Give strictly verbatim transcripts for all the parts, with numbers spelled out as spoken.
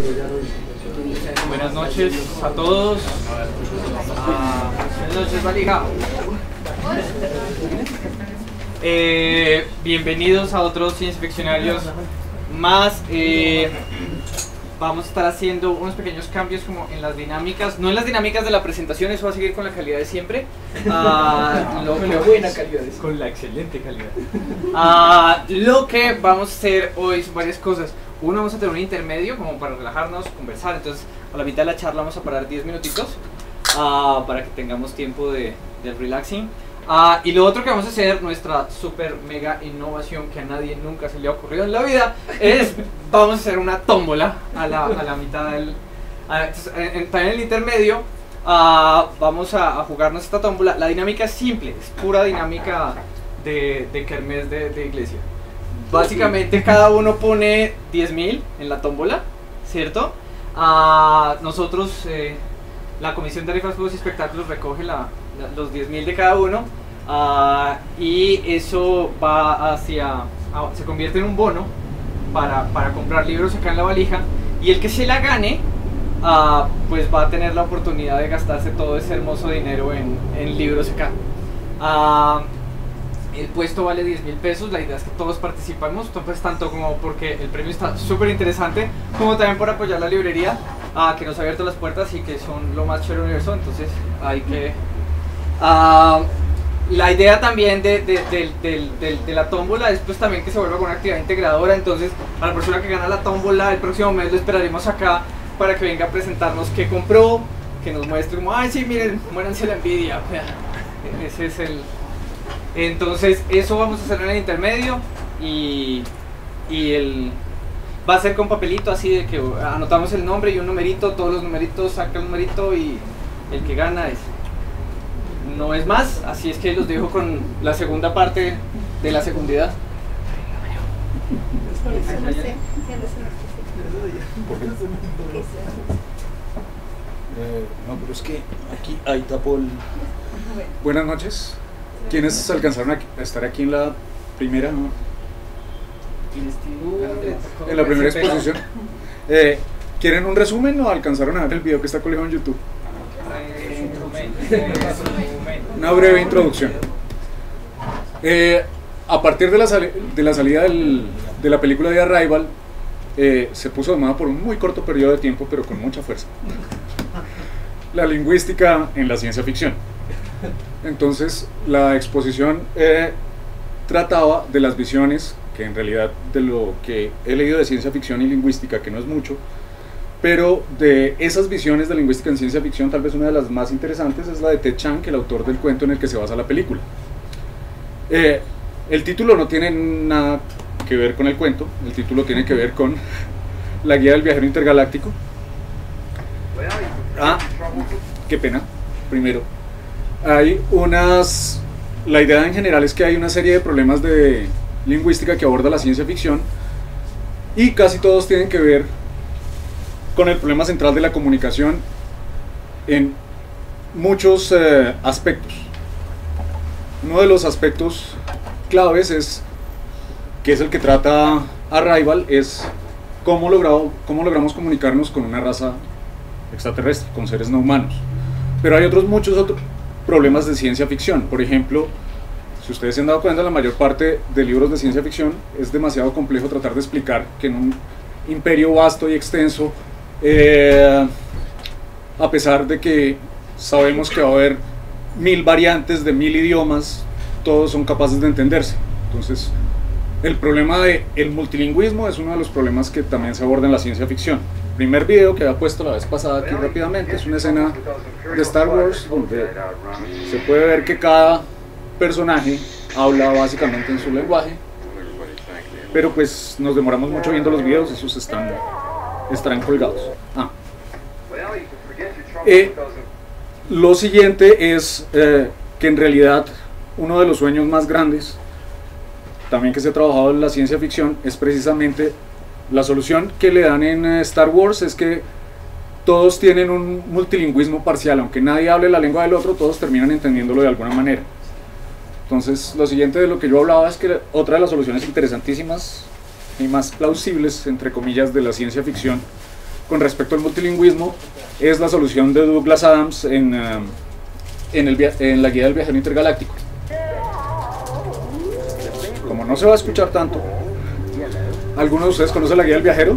Buenas noches a todos. Ah, buenas noches, Valija. Eh, bienvenidos a otros Ciencia Ficcionarios más. Eh, vamos a estar haciendo unos pequeños cambios como en las dinámicas, no en las dinámicas de la presentación, eso va a seguir con la calidad de siempre. Ah, lo con que, la buena calidad. con la excelente calidad. Ah, lo que vamos a hacer hoy son varias cosas. Uno, vamos a tener un intermedio como para relajarnos, conversar. Entonces a la mitad de la charla vamos a parar diez minutitos uh, para que tengamos tiempo de, de relaxing. Uh, y lo otro que vamos a hacer, nuestra super mega innovación que a nadie nunca se le ha ocurrido en la vida, es vamos a hacer una tómbola a la, a la mitad del... A, entonces, en, en, también en el intermedio uh, vamos a, a jugarnos esta tómbola. La dinámica es simple, es pura dinámica de, de kermés de, de iglesia. Básicamente cada uno pone diez mil en la tómbola, ¿cierto? Uh, nosotros, eh, la Comisión de Tarifas, Juegos y Espectáculos recoge la, la, los diez mil de cada uno uh, y eso va hacia, uh, se convierte en un bono para, para comprar libros acá en la valija, y el que se la gane uh, pues va a tener la oportunidad de gastarse todo ese hermoso dinero en, en libros acá. Uh, El puesto vale diez mil pesos, la idea es que todos participemos, pues, tanto como porque el premio está súper interesante, como también por apoyar la librería, uh, que nos ha abierto las puertas y que son lo más chévere del universo. Entonces hay que... Uh, la idea también de, de, de, de, de, de la tómbola es pues también que se vuelva con una actividad integradora. Entonces a la persona que gana la tómbola el próximo mes lo esperaremos acá para que venga a presentarnos qué compró, que nos muestre como, ay sí, miren, muéranse la envidia. Ese es el... Entonces eso vamos a hacer en el intermedio, y, y el, va a ser con papelito así de que anotamos el nombre y un numerito, todos los numeritos, saca el numerito y el que gana es, no es más. Así es que los dejo con la segunda parte de la segundidad. Eh, no, pero es que aquí ahí tapó el... Buenas noches. ¿Quiénes alcanzaron a estar aquí en la primera? ¿No? En la primera exposición. Eh, ¿Quieren un resumen o alcanzaron a ver el video que está colgado en YouTube? Una breve introducción. Eh, a partir de la, de la salida del, de la película de Arrival, eh, se puso de moda por un muy corto periodo de tiempo, pero con mucha fuerza, la lingüística en la ciencia ficción. Entonces la exposición eh, trataba de las visiones, que en realidad de lo que he leído de ciencia ficción y lingüística, que no es mucho, pero de esas visiones de lingüística en ciencia ficción, tal vez una de las más interesantes es la de Ted Chiang, el autor del cuento en el que se basa la película. Eh, el título no tiene nada que ver con el cuento, el título tiene que ver con la guía del viajero intergaláctico. Ah, qué pena, primero. Hay unas, la idea en general es que hay una serie de problemas de lingüística que aborda la ciencia ficción, y casi todos tienen que ver con el problema central de la comunicación en muchos eh, aspectos. Uno de los aspectos claves es, que es el que trata Arrival, es cómo, logrado, cómo logramos comunicarnos con una raza extraterrestre, con seres no humanos. Pero hay otros muchos otros problemas de ciencia ficción. Por ejemplo, si ustedes se han dado cuenta, la mayor parte de libros de ciencia ficción es demasiado complejo tratar de explicar que en un imperio vasto y extenso, eh, a pesar de que sabemos que va a haber mil variantes de mil idiomas, todos son capaces de entenderse. Entonces el problema del multilingüismo es uno de los problemas que también se aborda en la ciencia ficción. El primer video que había puesto la vez pasada aquí rápidamente es una escena de Star Wars donde se puede ver que cada personaje habla básicamente en su lenguaje, pero pues nos demoramos mucho viendo los videos, esos están, estarán colgados. Ah. Eh, lo siguiente es eh, que en realidad uno de los sueños más grandes también que se ha trabajado en la ciencia ficción es precisamente la solución que le dan en Star Wars, es que todos tienen un multilingüismo parcial, aunque nadie hable la lengua del otro, todos terminan entendiéndolo de alguna manera. Entonces lo siguiente de lo que yo hablaba es que otra de las soluciones interesantísimas y más plausibles, entre comillas, de la ciencia ficción con respecto al multilingüismo es la solución de Douglas Adams en, uh, en, el en la guía del viajero intergaláctico. Como no se va a escuchar tanto, ¿alguno de ustedes conoce la guía del viajero?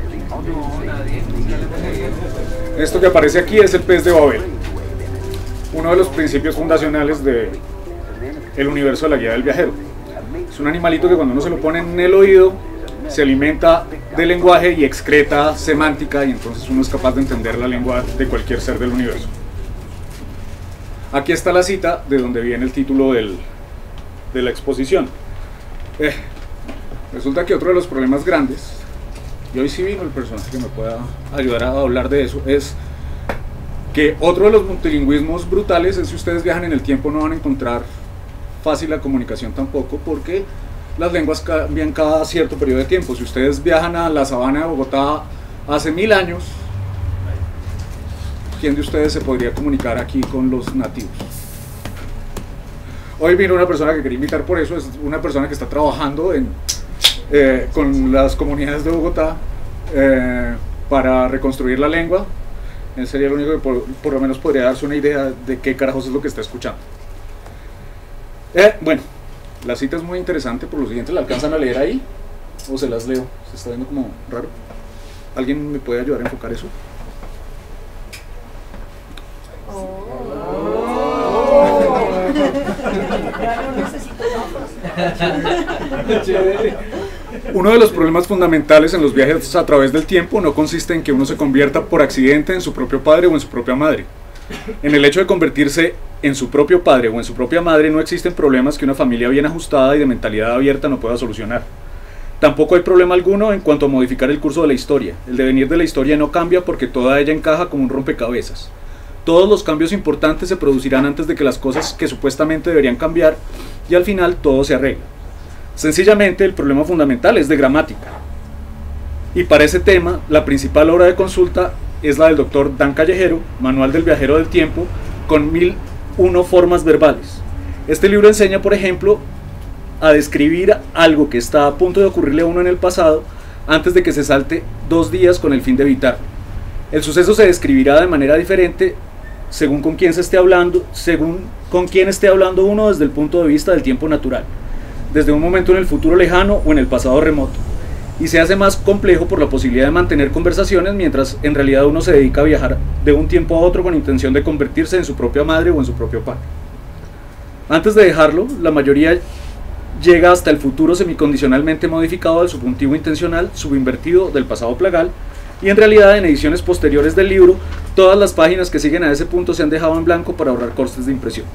Esto que aparece aquí es el pez de Babel, uno de los principios fundacionales del universo de la guía del viajero. Es un animalito que cuando uno se lo pone en el oído se alimenta del lenguaje y excreta semántica, y entonces uno es capaz de entender la lengua de cualquier ser del universo. Aquí está la cita de donde viene el título del, de la exposición. Eh, resulta que otro de los problemas grandes, y hoy sí vino el personaje que me pueda ayudar a hablar de eso, es que otro de los multilingüismos brutales es si ustedes viajan en el tiempo no van a encontrar fácil la comunicación tampoco, porque las lenguas cambian cada cierto periodo de tiempo. Si ustedes viajan a la sabana de Bogotá hace mil años, ¿quién de ustedes se podría comunicar aquí con los nativos? Hoy vino una persona que quería invitar por eso, es una persona que está trabajando en, eh, con las comunidades de Bogotá eh, para reconstruir la lengua. Él sería el único que por, por lo menos podría darse una idea de qué carajos es lo que está escuchando. Eh, bueno, la cita es muy interesante por lo siguiente. ¿La alcanzan a leer ahí? ¿O se las leo? ¿Se está viendo como raro? ¿Alguien me puede ayudar a enfocar eso? Uno de los problemas fundamentales en los viajes a través del tiempo no consiste en que uno se convierta por accidente en su propio padre o en su propia madre. En el hecho de convertirse en su propio padre o en su propia madre no existen problemas que una familia bien ajustada y de mentalidad abierta no pueda solucionar. Tampoco hay problema alguno en cuanto a modificar el curso de la historia. El devenir de la historia no cambia porque toda ella encaja como un rompecabezas. Todos los cambios importantes se producirán antes de que las cosas que supuestamente deberían cambiar, y al final todo se arregla. Sencillamente el problema fundamental es de gramática. Y para ese tema, la principal obra de consulta es la del doctor Dan Callejero, Manual del Viajero del Tiempo, con mil una formas verbales. Este libro enseña, por ejemplo, a describir algo que está a punto de ocurrirle a uno en el pasado, antes de que se salte dos días con el fin de evitarlo. El suceso se describirá de manera diferente según con quién se esté hablando, según con quién esté hablando uno desde el punto de vista del tiempo natural, desde un momento en el futuro lejano o en el pasado remoto, y se hace más complejo por la posibilidad de mantener conversaciones mientras en realidad uno se dedica a viajar de un tiempo a otro con intención de convertirse en su propia madre o en su propio padre. Antes de dejarlo, la mayoría llega hasta el futuro semicondicionalmente modificado del subjuntivo intencional subinvertido del pasado plagal, y en realidad en ediciones posteriores del libro todas las páginas que siguen a ese punto se han dejado en blanco para ahorrar costes de impresión.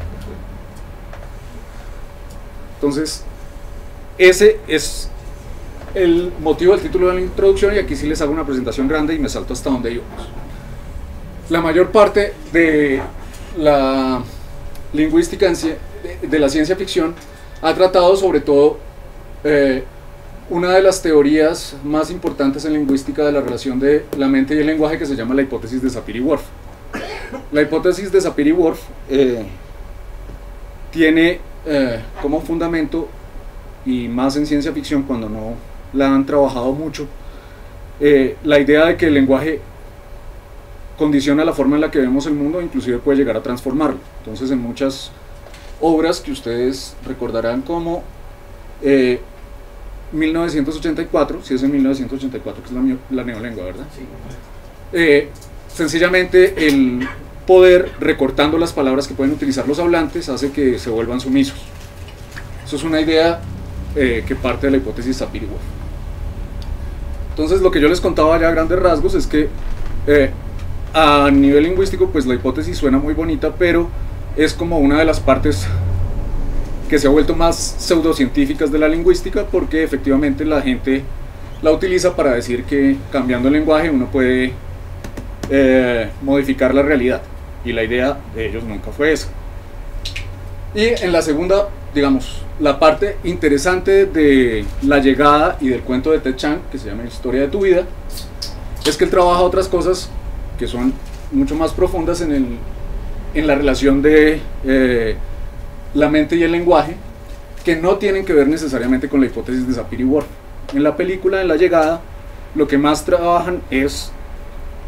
Entonces, ese es el motivo del título de la introducción, y aquí sí les hago una presentación grande y me salto hasta donde íbamos. La mayor parte de la lingüística de la ciencia ficción ha tratado sobre todo eh, una de las teorías más importantes en lingüística de la relación de la mente y el lenguaje, que se llama la hipótesis de Sapir-Whorf. La hipótesis de Sapir-Whorf eh, tiene eh, como fundamento, y más en ciencia ficción cuando no la han trabajado mucho, eh, la idea de que el lenguaje condiciona la forma en la que vemos el mundo, inclusive puede llegar a transformarlo. Entonces en muchas obras que ustedes recordarán como eh, mil novecientos ochenta y cuatro, si es en mil novecientos ochenta y cuatro que es la, la neolengua, ¿verdad? Sí. Eh, sencillamente el poder, recortando las palabras que pueden utilizar los hablantes, hace que se vuelvan sumisos. Eso es una idea eh, que parte de la hipótesis Sapir-Whorf. Entonces lo que yo les contaba ya a grandes rasgos es que eh, a nivel lingüístico pues la hipótesis suena muy bonita, pero es como una de las partes que se ha vuelto más pseudocientíficas de la lingüística, porque efectivamente la gente la utiliza para decir que cambiando el lenguaje uno puede eh, modificar la realidad, y la idea de ellos nunca fue esa. Y en la segunda, digamos, la parte interesante de la llegada y del cuento de Ted Chiang, que se llama Historia de tu vida, es que él trabaja otras cosas que son mucho más profundas en, el, en la relación de eh, la mente y el lenguaje, que no tienen que ver necesariamente con la hipótesis de Sapir-Whorf. En la película, en La Llegada, lo que más trabajan es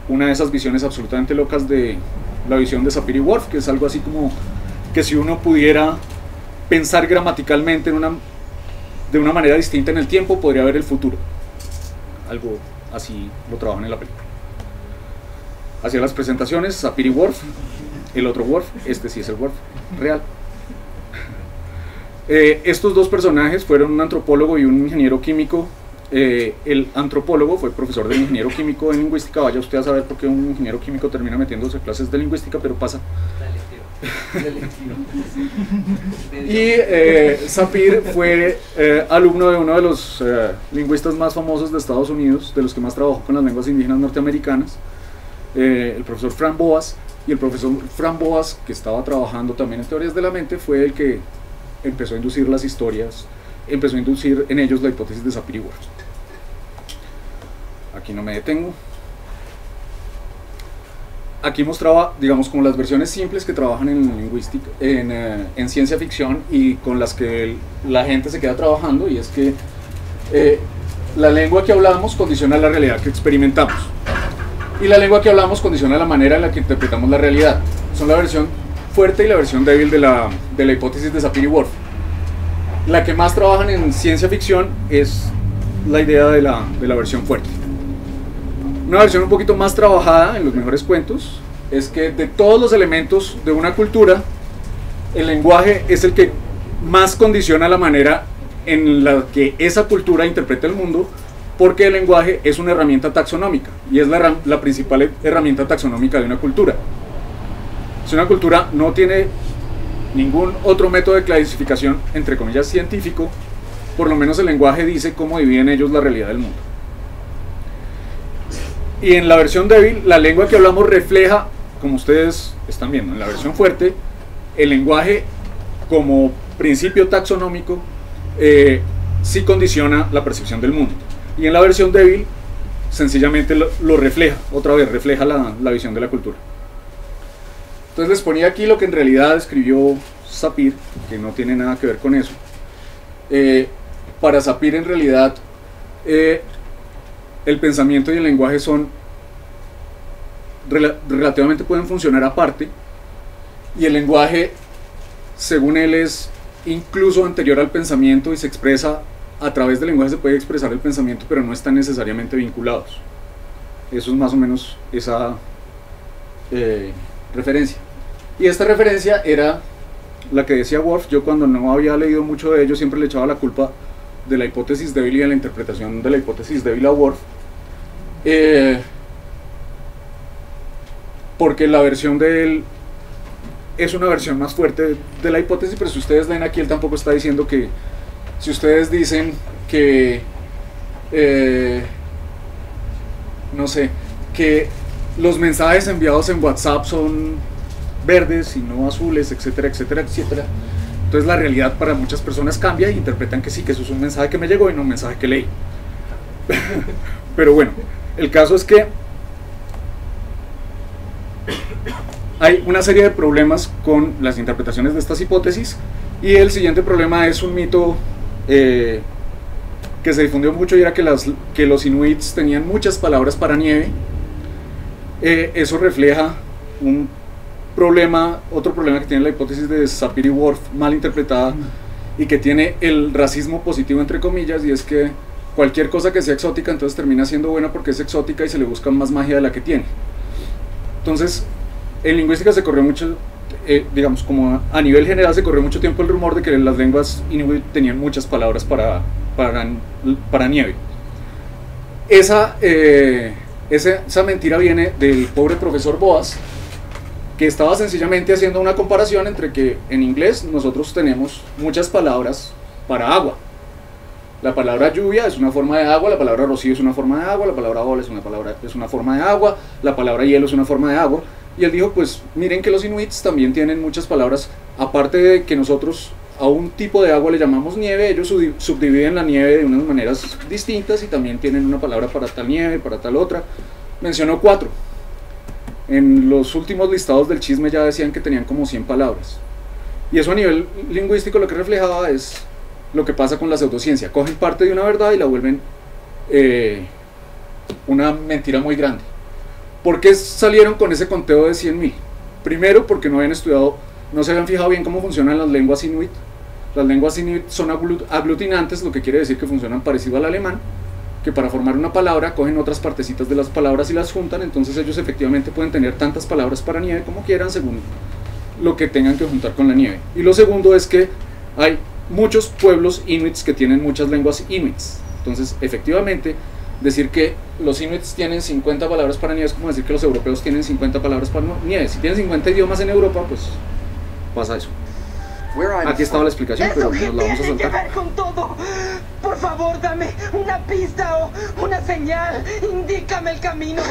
una de esas visiones absolutamente locas de la visión de Sapir y Whorf, que es algo así como que si uno pudiera pensar gramaticalmente en una, de una manera distinta en el tiempo, podría ver el futuro. Algo así lo trabajan en la película. Hacía las presentaciones, Sapir y Whorf, el otro Whorf, este sí es el Whorf real. Eh, estos dos personajes fueron un antropólogo y un ingeniero químico. Eh, el antropólogo fue profesor de ingeniero químico en lingüística. Vaya usted a saber por qué un ingeniero químico termina metiéndose en clases de lingüística, pero pasa. Y eh, Sapir fue eh, alumno de uno de los eh, lingüistas más famosos de Estados Unidos, de los que más trabajó con las lenguas indígenas norteamericanas, eh, el profesor Frank Boas. Y el profesor Frank Boas, que estaba trabajando también en teorías de la mente, fue el que empezó a inducir las historias, empezó a inducir en ellos la hipótesis de Sapir y Whorf. Aquí no me detengo. Aquí mostraba, digamos, como las versiones simples que trabajan en lingüística, en, eh, en ciencia ficción, y con las que el, la gente se queda trabajando, y es que eh, la lengua que hablamos condiciona la realidad que experimentamos, y la lengua que hablamos condiciona la manera en la que interpretamos la realidad. Son la versión fuerte y la versión débil de la, de la hipótesis de Sapir y Whorf. La que más trabajan en ciencia ficción es la idea de la, de la versión fuerte. Una versión un poquito más trabajada en los mejores cuentos es que de todos los elementos de una cultura, el lenguaje es el que más condiciona la manera en la que esa cultura interpreta el mundo, porque el lenguaje es una herramienta taxonómica y es la, la principal herramienta taxonómica de una cultura. Si una cultura no tiene ningún otro método de clasificación, entre comillas, científico, por lo menos el lenguaje dice cómo dividen ellos la realidad del mundo. Y en la versión débil, la lengua que hablamos refleja, como ustedes están viendo en la versión fuerte, el lenguaje como principio taxonómico eh, sí condiciona la percepción del mundo. Y en la versión débil, sencillamente lo, lo refleja, otra vez refleja la, la visión de la cultura. Entonces les ponía aquí lo que en realidad escribió Sapir, que no tiene nada que ver con eso. Eh, para Sapir en realidad eh, el pensamiento y el lenguaje son rel relativamente pueden funcionar aparte, y el lenguaje, según él, es incluso anterior al pensamiento y se expresa a través del lenguaje. Se puede expresar el pensamiento, pero no están necesariamente vinculados. Eso es más o menos esa eh, referencia. Y esta referencia era la que decía Whorf. Yo, cuando no había leído mucho de ello, siempre le echaba la culpa de la hipótesis débil y de la interpretación de la hipótesis débil a Whorf, eh, porque la versión de él es una versión más fuerte de la hipótesis. Pero si ustedes leen aquí, él tampoco está diciendo que, si ustedes dicen que eh, no sé, que los mensajes enviados en WhatsApp son verdes y no azules, etcétera, etcétera, etcétera, entonces la realidad para muchas personas cambia y interpretan que sí, que eso es un mensaje que me llegó y no un mensaje que leí. Pero bueno, el caso es que hay una serie de problemas con las interpretaciones de estas hipótesis, y el siguiente problema es un mito eh, que se difundió mucho, y era que, las, que los inuits tenían muchas palabras para nieve. Eh, eso refleja un problema, otro problema que tiene la hipótesis de Sapir y Whorf mal interpretada, y que tiene el racismo positivo entre comillas, y es que cualquier cosa que sea exótica entonces termina siendo buena porque es exótica y se le busca más magia de la que tiene. Entonces en lingüística se corrió mucho, eh, digamos, como a, a nivel general se corrió mucho tiempo el rumor de que las lenguas inuit tenían muchas palabras para, para, para nieve. Esa, eh, esa, esa mentira viene del pobre profesor Boas, que estaba sencillamente haciendo una comparación entre que en inglés nosotros tenemos muchas palabras para agua. La palabra lluvia es una forma de agua, la palabra rocío es una forma de agua, la palabra ola es una, palabra, es una forma de agua, la palabra hielo es una forma de agua. Y él dijo, pues miren que los inuits también tienen muchas palabras, aparte de que nosotros a un tipo de agua le llamamos nieve, ellos subdividen la nieve de unas maneras distintas y también tienen una palabra para tal nieve, para tal otra. Mencionó cuatro. En los últimos listados del chisme ya decían que tenían como cien palabras. Y eso a nivel lingüístico lo que reflejaba es lo que pasa con la pseudociencia. Cogen parte de una verdad y la vuelven eh, una mentira muy grande. ¿Por qué salieron con ese conteo de cien mil? Primero, porque no habían estudiado, no se habían fijado bien cómo funcionan las lenguas inuit. Las lenguas inuit son aglutinantes, lo que quiere decir que funcionan parecido al alemán, que para formar una palabra cogen otras partecitas de las palabras y las juntan, entonces ellos efectivamente pueden tener tantas palabras para nieve como quieran según lo que tengan que juntar con la nieve. Y lo segundo es que hay muchos pueblos inuits que tienen muchas lenguas inuits, entonces efectivamente decir que los inuits tienen cincuenta palabras para nieve es como decir que los europeos tienen cincuenta palabras para nieve. Si tienen cincuenta idiomas en Europa, pues pasa eso. Aquí estaba la explicación, pero nos la vamos a soltar. Llegar con todo. Por favor, dame una pista o una señal. Indícame el camino.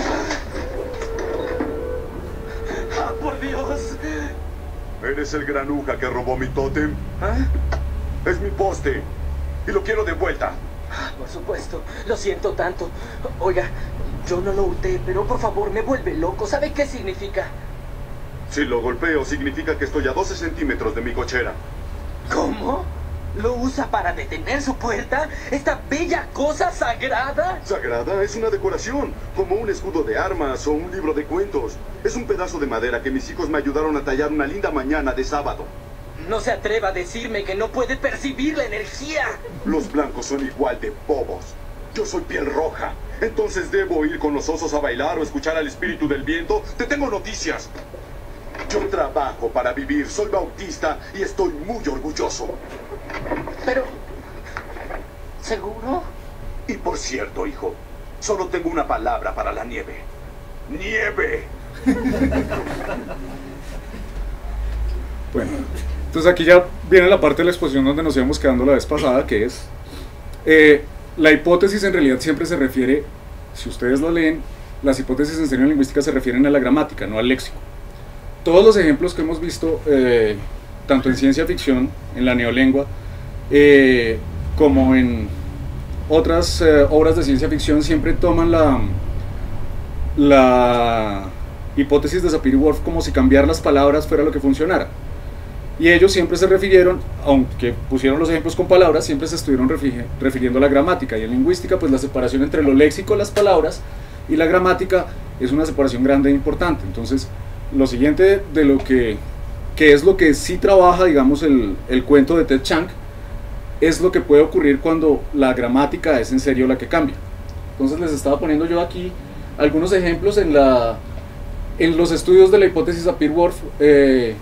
Ah, por Dios. ¿Eres el granuja que robó mi tótem? ¿Ah? Es mi poste y lo quiero de vuelta. Por supuesto, lo siento tanto. Oiga, yo no lo hurté, pero por favor me vuelve loco. ¿Sabe qué significa? Si lo golpeo, significa que estoy a doce centímetros de mi cochera. ¿Cómo? ¿Lo usa para detener su puerta? ¿Esta bella cosa sagrada? Sagrada es una decoración, como un escudo de armas o un libro de cuentos. Es un pedazo de madera que mis hijos me ayudaron a tallar una linda mañana de sábado. No se atreva a decirme que no puede percibir la energía. Los blancos son igual de bobos. Yo soy piel roja. Entonces debo ir con los osos a bailar o escuchar al espíritu del viento. Te tengo noticias. Yo trabajo para vivir, soy bautista y estoy muy orgulloso. Pero... ¿seguro? Y por cierto, hijo, solo tengo una palabra para la nieve. ¡Nieve! Bueno, entonces aquí ya viene la parte de la exposición donde nos íbamos quedando la vez pasada, que es eh, la hipótesis. En realidad siempre se refiere, si ustedes la leen, las hipótesis en serio en lingüística se refieren a la gramática, no al léxico. Todos los ejemplos que hemos visto, eh, tanto en ciencia ficción, en la neolengua, eh, como en otras eh, obras de ciencia ficción, siempre toman la, la hipótesis de Sapir-Whorf como si cambiar las palabras fuera lo que funcionara. Y ellos siempre se refirieron, aunque pusieron los ejemplos con palabras, siempre se estuvieron refiriendo a la gramática. Y en lingüística, pues la separación entre lo léxico, las palabras, y la gramática es una separación grande e importante. Entonces, lo siguiente de lo que, que es lo que sí trabaja, digamos, el, el cuento de Ted Chiang, es lo que puede ocurrir cuando la gramática es en serio la que cambia. Entonces les estaba poniendo yo aquí algunos ejemplos en, la, en los estudios de la hipótesis Sapir-Whorf. Eh,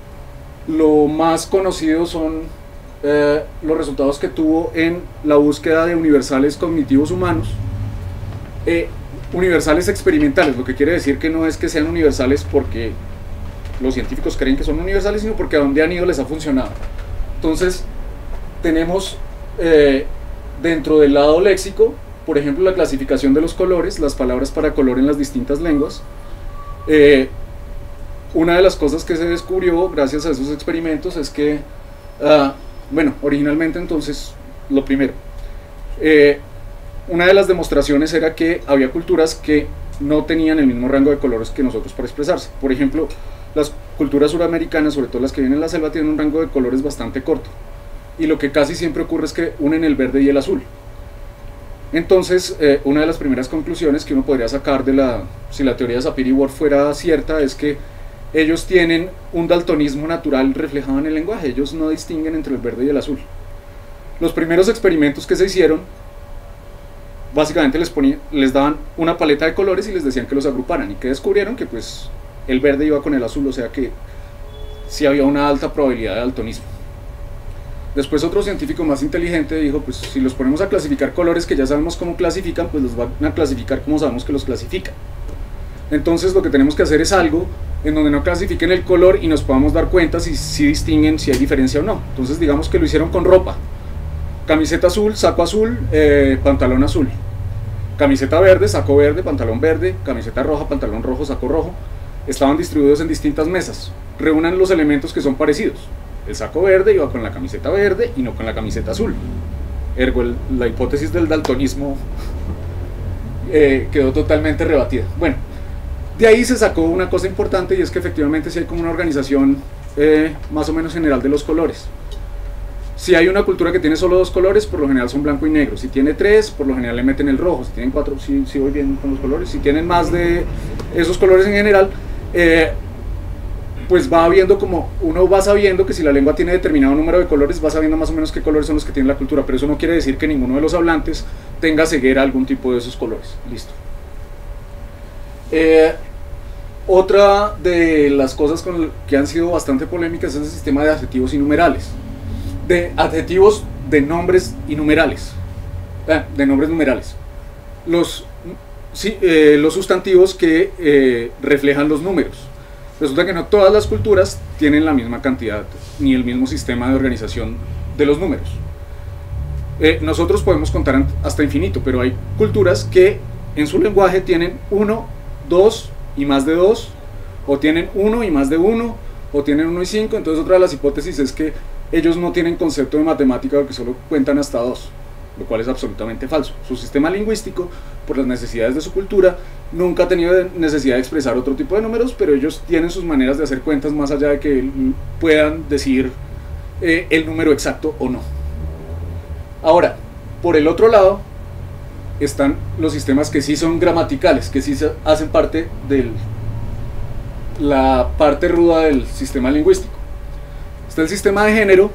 lo más conocido son eh, los resultados que tuvo en la búsqueda de universales cognitivos humanos, eh, universales experimentales, lo que quiere decir que no es que sean universales porque los científicos creen que son universales, sino porque a donde han ido les ha funcionado. Entonces tenemos eh, dentro del lado léxico, por ejemplo, la clasificación de los colores, las palabras para color en las distintas lenguas. Eh, una de las cosas que se descubrió gracias a esos experimentos es que, uh, bueno, originalmente entonces, lo primero, eh, una de las demostraciones era que había culturas que no tenían el mismo rango de colores que nosotros para expresarse. Por ejemplo, las culturas suramericanas, sobre todo las que viven en la selva, tienen un rango de colores bastante corto. Y lo que casi siempre ocurre es que unen el verde y el azul. Entonces, eh, una de las primeras conclusiones que uno podría sacar de la, si la teoría de Sapir-Whorf fuera cierta, es que ellos tienen un daltonismo natural reflejado en el lenguaje. Ellos no distinguen entre el verde y el azul. Los primeros experimentos que se hicieron, básicamente les, ponían, les daban una paleta de colores y les decían que los agruparan, y que descubrieron que pues el verde iba con el azul, o sea que sí había una alta probabilidad de daltonismo. Después otro científico más inteligente dijo, pues si los ponemos a clasificar colores que ya sabemos cómo clasifican, pues los van a clasificar como sabemos que los clasifican. Entonces lo que tenemos que hacer es algo en donde no clasifiquen el color y nos podamos dar cuenta si, si distinguen, si hay diferencia o no. Entonces digamos que lo hicieron con ropa: camiseta azul, saco azul, eh, pantalón azul; camiseta verde, saco verde, pantalón verde; camiseta roja, pantalón rojo, saco rojo. Estaban distribuidos en distintas mesas. Reúnan los elementos que son parecidos. El saco verde iba con la camiseta verde y no con la camiseta azul. Ergo, el, la hipótesis del daltonismo eh, quedó totalmente rebatida. Bueno, de ahí se sacó una cosa importante, y es que efectivamente sí hay como una organización eh, más o menos general de los colores. Si hay una cultura que tiene solo dos colores, por lo general son blanco y negro. Si tiene tres, por lo general le meten el rojo. Si tienen cuatro, sí, sí voy bien con los colores. Si tienen más de esos colores en general, eh, pues va viendo como, uno va sabiendo que si la lengua tiene determinado número de colores, va sabiendo más o menos qué colores son los que tiene la cultura, pero eso no quiere decir que ninguno de los hablantes tenga ceguera a algún tipo de esos colores. Listo. Eh, otra de las cosas con que han sido bastante polémicas es el sistema de adjetivos y numerales. De adjetivos de nombres y numerales. Eh, de nombres numerales. Los, sí, eh, los sustantivos que eh, reflejan los números. Resulta que no todas las culturas tienen la misma cantidad ni el mismo sistema de organización de los números. Eh, nosotros podemos contar hasta infinito, pero hay culturas que en su lenguaje tienen uno, dos y más de dos, o tienen uno y más de uno, o tienen uno y cinco. Entonces otra de las hipótesis es que ellos no tienen concepto de matemática porque solo cuentan hasta dos, lo cual es absolutamente falso. Su sistema lingüístico, por las necesidades de su cultura, nunca ha tenido necesidad de expresar otro tipo de números, pero ellos tienen sus maneras de hacer cuentas más allá de que puedan decir eh, el número exacto o no. Ahora, por el otro lado, están los sistemas que sí son gramaticales, que sí se hacen parte de la parte ruda del sistema lingüístico. Está el sistema de género,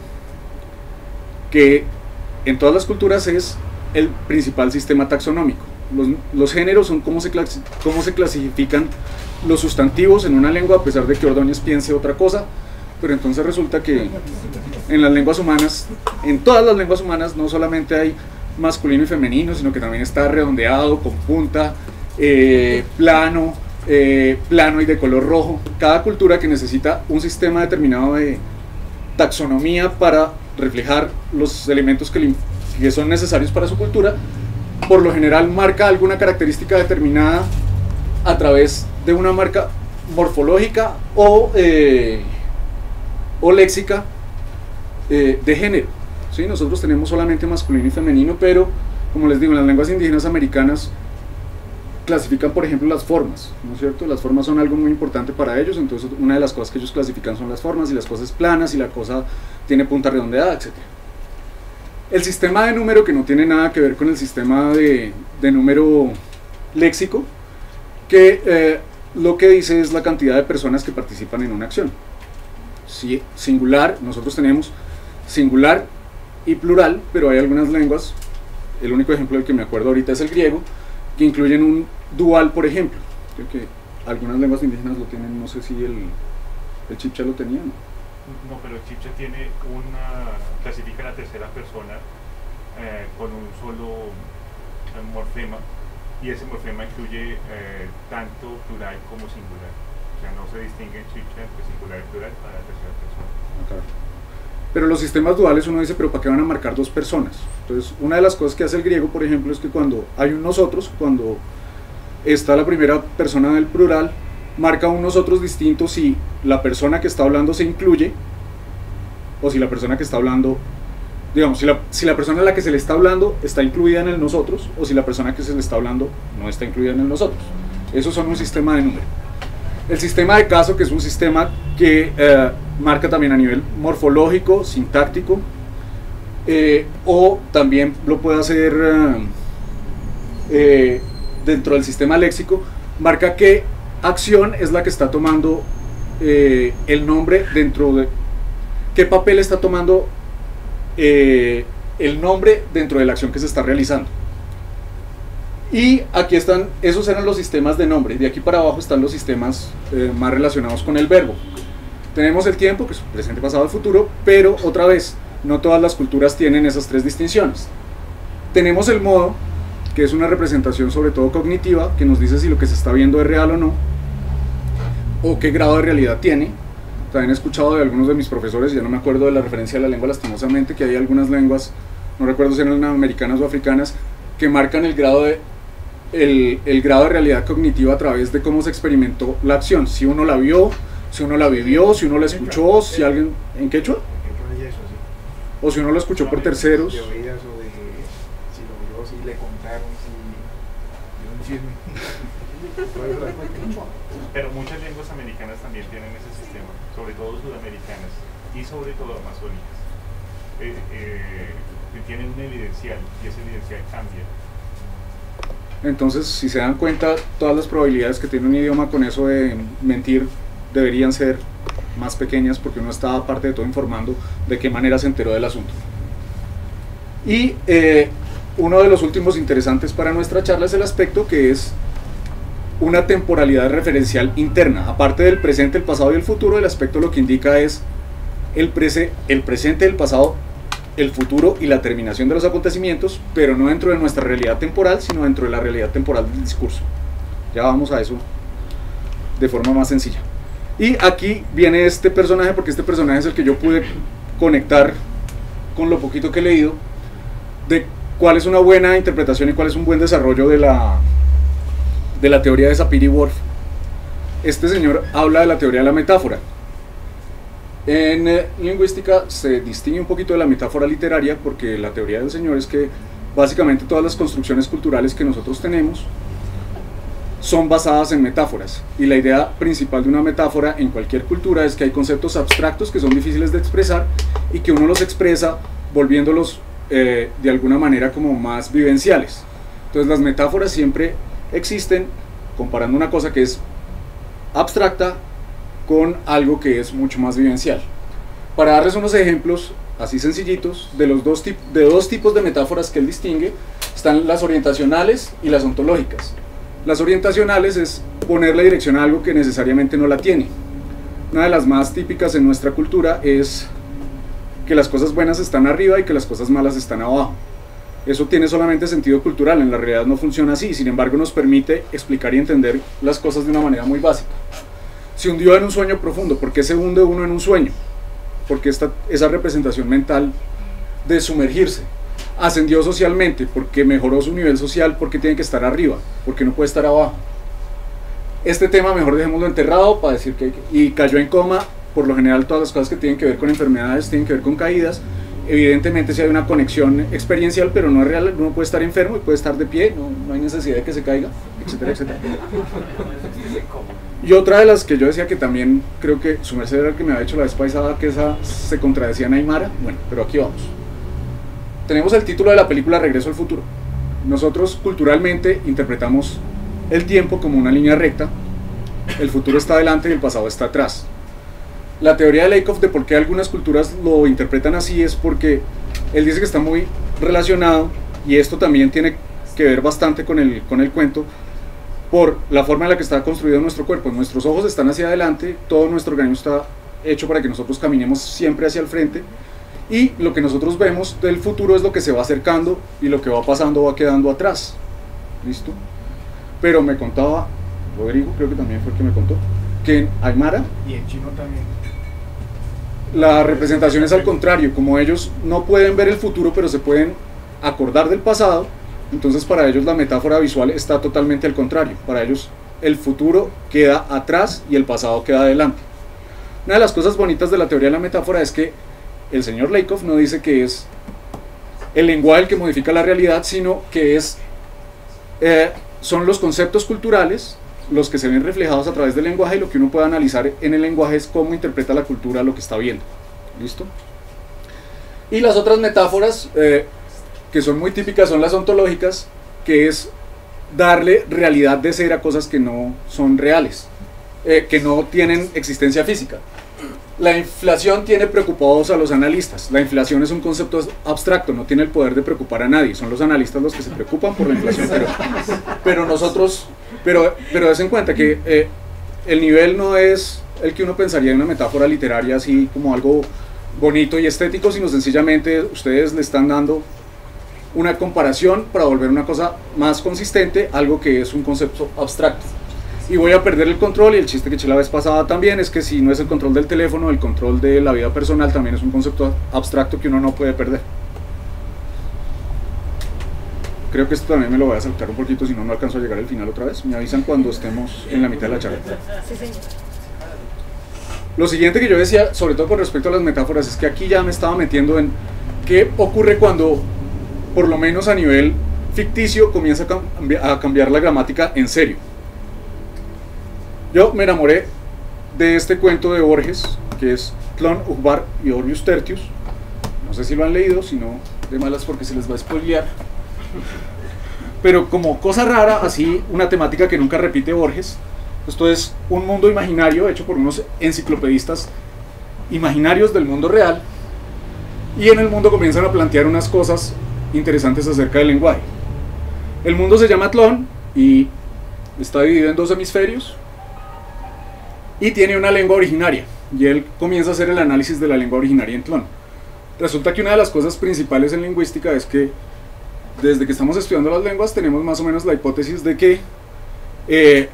que en todas las culturas es el principal sistema taxonómico. Los, los géneros son cómo se, clasi cómo se clasifican los sustantivos en una lengua, a pesar de que Ordóñez piense otra cosa, pero entonces resulta que en las lenguas humanas, en todas las lenguas humanas, no solamente hay masculino y femenino, sino que también está redondeado, con punta, eh, plano, eh, plano y de color rojo. Cada cultura que necesita un sistema determinado de taxonomía para reflejar los elementos que, que son necesarios para su cultura, por lo general marca alguna característica determinada a través de una marca morfológica o, eh, o léxica eh, de género. ¿Sí? Nosotros tenemos solamente masculino y femenino, pero como les digo, en las lenguas indígenas americanas clasifican, por ejemplo, las formas, ¿no es cierto? Las formas son algo muy importante para ellos, entonces una de las cosas que ellos clasifican son las formas, y las cosas planas, y la cosa tiene punta redondeada, etcétera. El sistema de número, que no tiene nada que ver con el sistema de, de número léxico, que eh, lo que dice es la cantidad de personas que participan en una acción. Sí, singular, nosotros tenemos singular y plural, pero hay algunas lenguas, el único ejemplo del que me acuerdo ahorita es el griego, que incluyen un dual, por ejemplo. Creo que algunas lenguas indígenas lo tienen, no sé si el, el chipcha lo tenía, ¿no? No, pero el chipcha tiene una, clasifica la tercera persona eh, con un solo eh, morfema, y ese morfema incluye eh, tanto plural como singular. O sea, no se distingue en chipcha entre singular y plural para la tercera persona. Claro. Pero los sistemas duales uno dice, pero ¿para qué van a marcar dos personas? Entonces, una de las cosas que hace el griego, por ejemplo, es que cuando hay un nosotros, cuando está la primera persona del plural, marca un nosotros distinto si la persona que está hablando se incluye, o si la persona que está hablando, digamos, si la, si la persona a la que se le está hablando está incluida en el nosotros, o si la persona que se le está hablando no está incluida en el nosotros. Esos son un sistema de número. El sistema de caso, que es un sistema que eh, marca también a nivel morfológico, sintáctico, eh, o también lo puede hacer eh, eh, dentro del sistema léxico, marca qué acción es la que está tomando eh, el nombre dentro de, qué papel está tomando eh, el nombre dentro de la acción que se está realizando. Y aquí están, esos eran los sistemas de nombre, de aquí para abajo están los sistemas eh, más relacionados con el verbo. Tenemos el tiempo, que es presente, pasado y futuro, pero otra vez, no todas las culturas tienen esas tres distinciones. Tenemos el modo, que es una representación sobre todo cognitiva, que nos dice si lo que se está viendo es real o no, o qué grado de realidad tiene. También he escuchado de algunos de mis profesores, ya no me acuerdo de la referencia de la lengua lastimosamente, que hay algunas lenguas, no recuerdo si eran americanas o africanas, que marcan el grado de El, el grado de realidad cognitiva a través de cómo se experimentó la acción, si uno la vio, si uno la vivió, si uno la escuchó, si alguien, ¿en quechua? O si uno lo escuchó por terceros. De oídas o de si lo vio, si le contaron, si dio un chisme. Pero muchas lenguas americanas también tienen ese sistema, sobre todo sudamericanas y sobre todo amazónicas. Eh, eh, que tienen un evidencial y ese evidencial cambia. Entonces, si se dan cuenta, todas las probabilidades que tiene un idioma con eso de mentir deberían ser más pequeñas, porque uno está, aparte de todo, informando de qué manera se enteró del asunto. Y eh, uno de los últimos interesantes para nuestra charla es el aspecto que es una temporalidad referencial interna. Aparte del presente, el pasado y el futuro, el aspecto lo que indica es el, prese, el presente, el pasado, el futuro y la terminación de los acontecimientos, pero no dentro de nuestra realidad temporal, sino dentro de la realidad temporal del discurso. Ya vamos a eso de forma más sencilla. Y aquí viene este personaje, porque este personaje es el que yo pude conectar con lo poquito que he leído, de cuál es una buena interpretación y cuál es un buen desarrollo de la, de la teoría de Sapir-Whorf. Este señor habla de la teoría de la metáfora. En eh, lingüística se distingue un poquito de la metáfora literaria, porque la teoría del señor es que básicamente todas las construcciones culturales que nosotros tenemos son basadas en metáforas, y la idea principal de una metáfora en cualquier cultura es que hay conceptos abstractos que son difíciles de expresar y que uno los expresa volviéndolos eh, de alguna manera como más vivenciales. Entonces las metáforas siempre existen comparando una cosa que es abstracta con algo que es mucho más vivencial. Para darles unos ejemplos así sencillitos de los dos, tip de dos tipos de metáforas que él distingue, están las orientacionales y las ontológicas. Las orientacionales es poner la dirección a algo que necesariamente no la tiene. Una de las más típicas en nuestra cultura es que las cosas buenas están arriba y que las cosas malas están abajo. Eso tiene solamente sentido cultural, en la realidad no funciona así, sin embargo nos permite explicar y entender las cosas de una manera muy básica. Se hundió en un sueño profundo. ¿Por qué se hunde uno en un sueño? Porque esta, esa representación mental de sumergirse. Ascendió socialmente, porque mejoró su nivel social, porque tiene que estar arriba, porque no puede estar abajo. Este tema mejor dejémoslo enterrado para decir que... Y cayó en coma. Por lo general todas las cosas que tienen que ver con enfermedades tienen que ver con caídas. Evidentemente sí hay una conexión experiencial, pero no es real. Uno puede estar enfermo y puede estar de pie, no, no hay necesidad de que se caiga, etcétera, etcétera. Y otra de las que yo decía que también creo que su merced era el que me había hecho la vez pasada, que esa se contradecía en Aymara. Bueno, pero aquí vamos. Tenemos el título de la película Regreso al futuro. Nosotros culturalmente interpretamos el tiempo como una línea recta. El futuro está adelante y el pasado está atrás. La teoría de Lakoff de por qué algunas culturas lo interpretan así es porque él dice que está muy relacionado, y esto también tiene que ver bastante con el, con el cuento, por la forma en la que está construido nuestro cuerpo. Nuestros ojos están hacia adelante, todo nuestro organismo está hecho para que nosotros caminemos siempre hacia el frente, y lo que nosotros vemos del futuro es lo que se va acercando, y lo que va pasando va quedando atrás. ¿Listo? Pero me contaba Rodrigo, creo que también fue el que me contó, que en Aymara y en chino también la representación es al contrario. Como ellos no pueden ver el futuro, pero se pueden acordar del pasado, entonces para ellos la metáfora visual está totalmente al contrario. Para ellos el futuro queda atrás y el pasado queda adelante. Una de las cosas bonitas de la teoría de la metáfora es que el señor Lakoff no dice que es el lenguaje el que modifica la realidad, sino que es, eh, son los conceptos culturales los que se ven reflejados a través del lenguaje, y lo que uno puede analizar en el lenguaje es cómo interpreta la cultura lo que está viendo. ¿Listo? Y las otras metáforas eh, que son muy típicas son las ontológicas, que es darle realidad de ser a cosas que no son reales, eh, que no tienen existencia física. La inflación tiene preocupados a los analistas. La inflación es un concepto abstracto, no tiene el poder de preocupar a nadie. Son los analistas los que se preocupan por la inflación, pero, pero nosotros, pero, pero des en cuenta que eh, el nivel no es el que uno pensaría en una metáfora literaria así como algo bonito y estético, sino sencillamente ustedes le están dando una comparación para volver una cosa más consistente, algo que es un concepto abstracto. Y voy a perder el control, y el chiste que eché la vez pasada también es que si no es el control del teléfono, el control de la vida personal también es un concepto abstracto que uno no puede perder. Creo que esto también me lo voy a saltar un poquito, si no, no alcanzo a llegar al final otra vez. Me avisan cuando estemos en la mitad de la charla. Sí, señor. Lo siguiente que yo decía, sobre todo con respecto a las metáforas, es que aquí ya me estaba metiendo en qué ocurre cuando, por lo menos a nivel ficticio, comienza a, cambi a cambiar la gramática en serio. Yo me enamoré de este cuento de Borges, que es Tlön Uqbar y Orbius Tertius. No sé si lo han leído, si no, de malas porque se les va a spoilear. pero como cosa rara, así una temática que nunca repite Borges. Esto es un mundo imaginario hecho por unos enciclopedistas imaginarios del mundo real, y en el mundo comienzan a plantear unas cosas interesantes acerca del lenguaje. El mundo se llama Tlön y está dividido en dos hemisferios y tiene una lengua originaria, y él comienza a hacer el análisis de la lengua originaria en Tlön. Resulta que una de las cosas principales en lingüística es que desde que estamos estudiando las lenguas tenemos más o menos la hipótesis de que eh,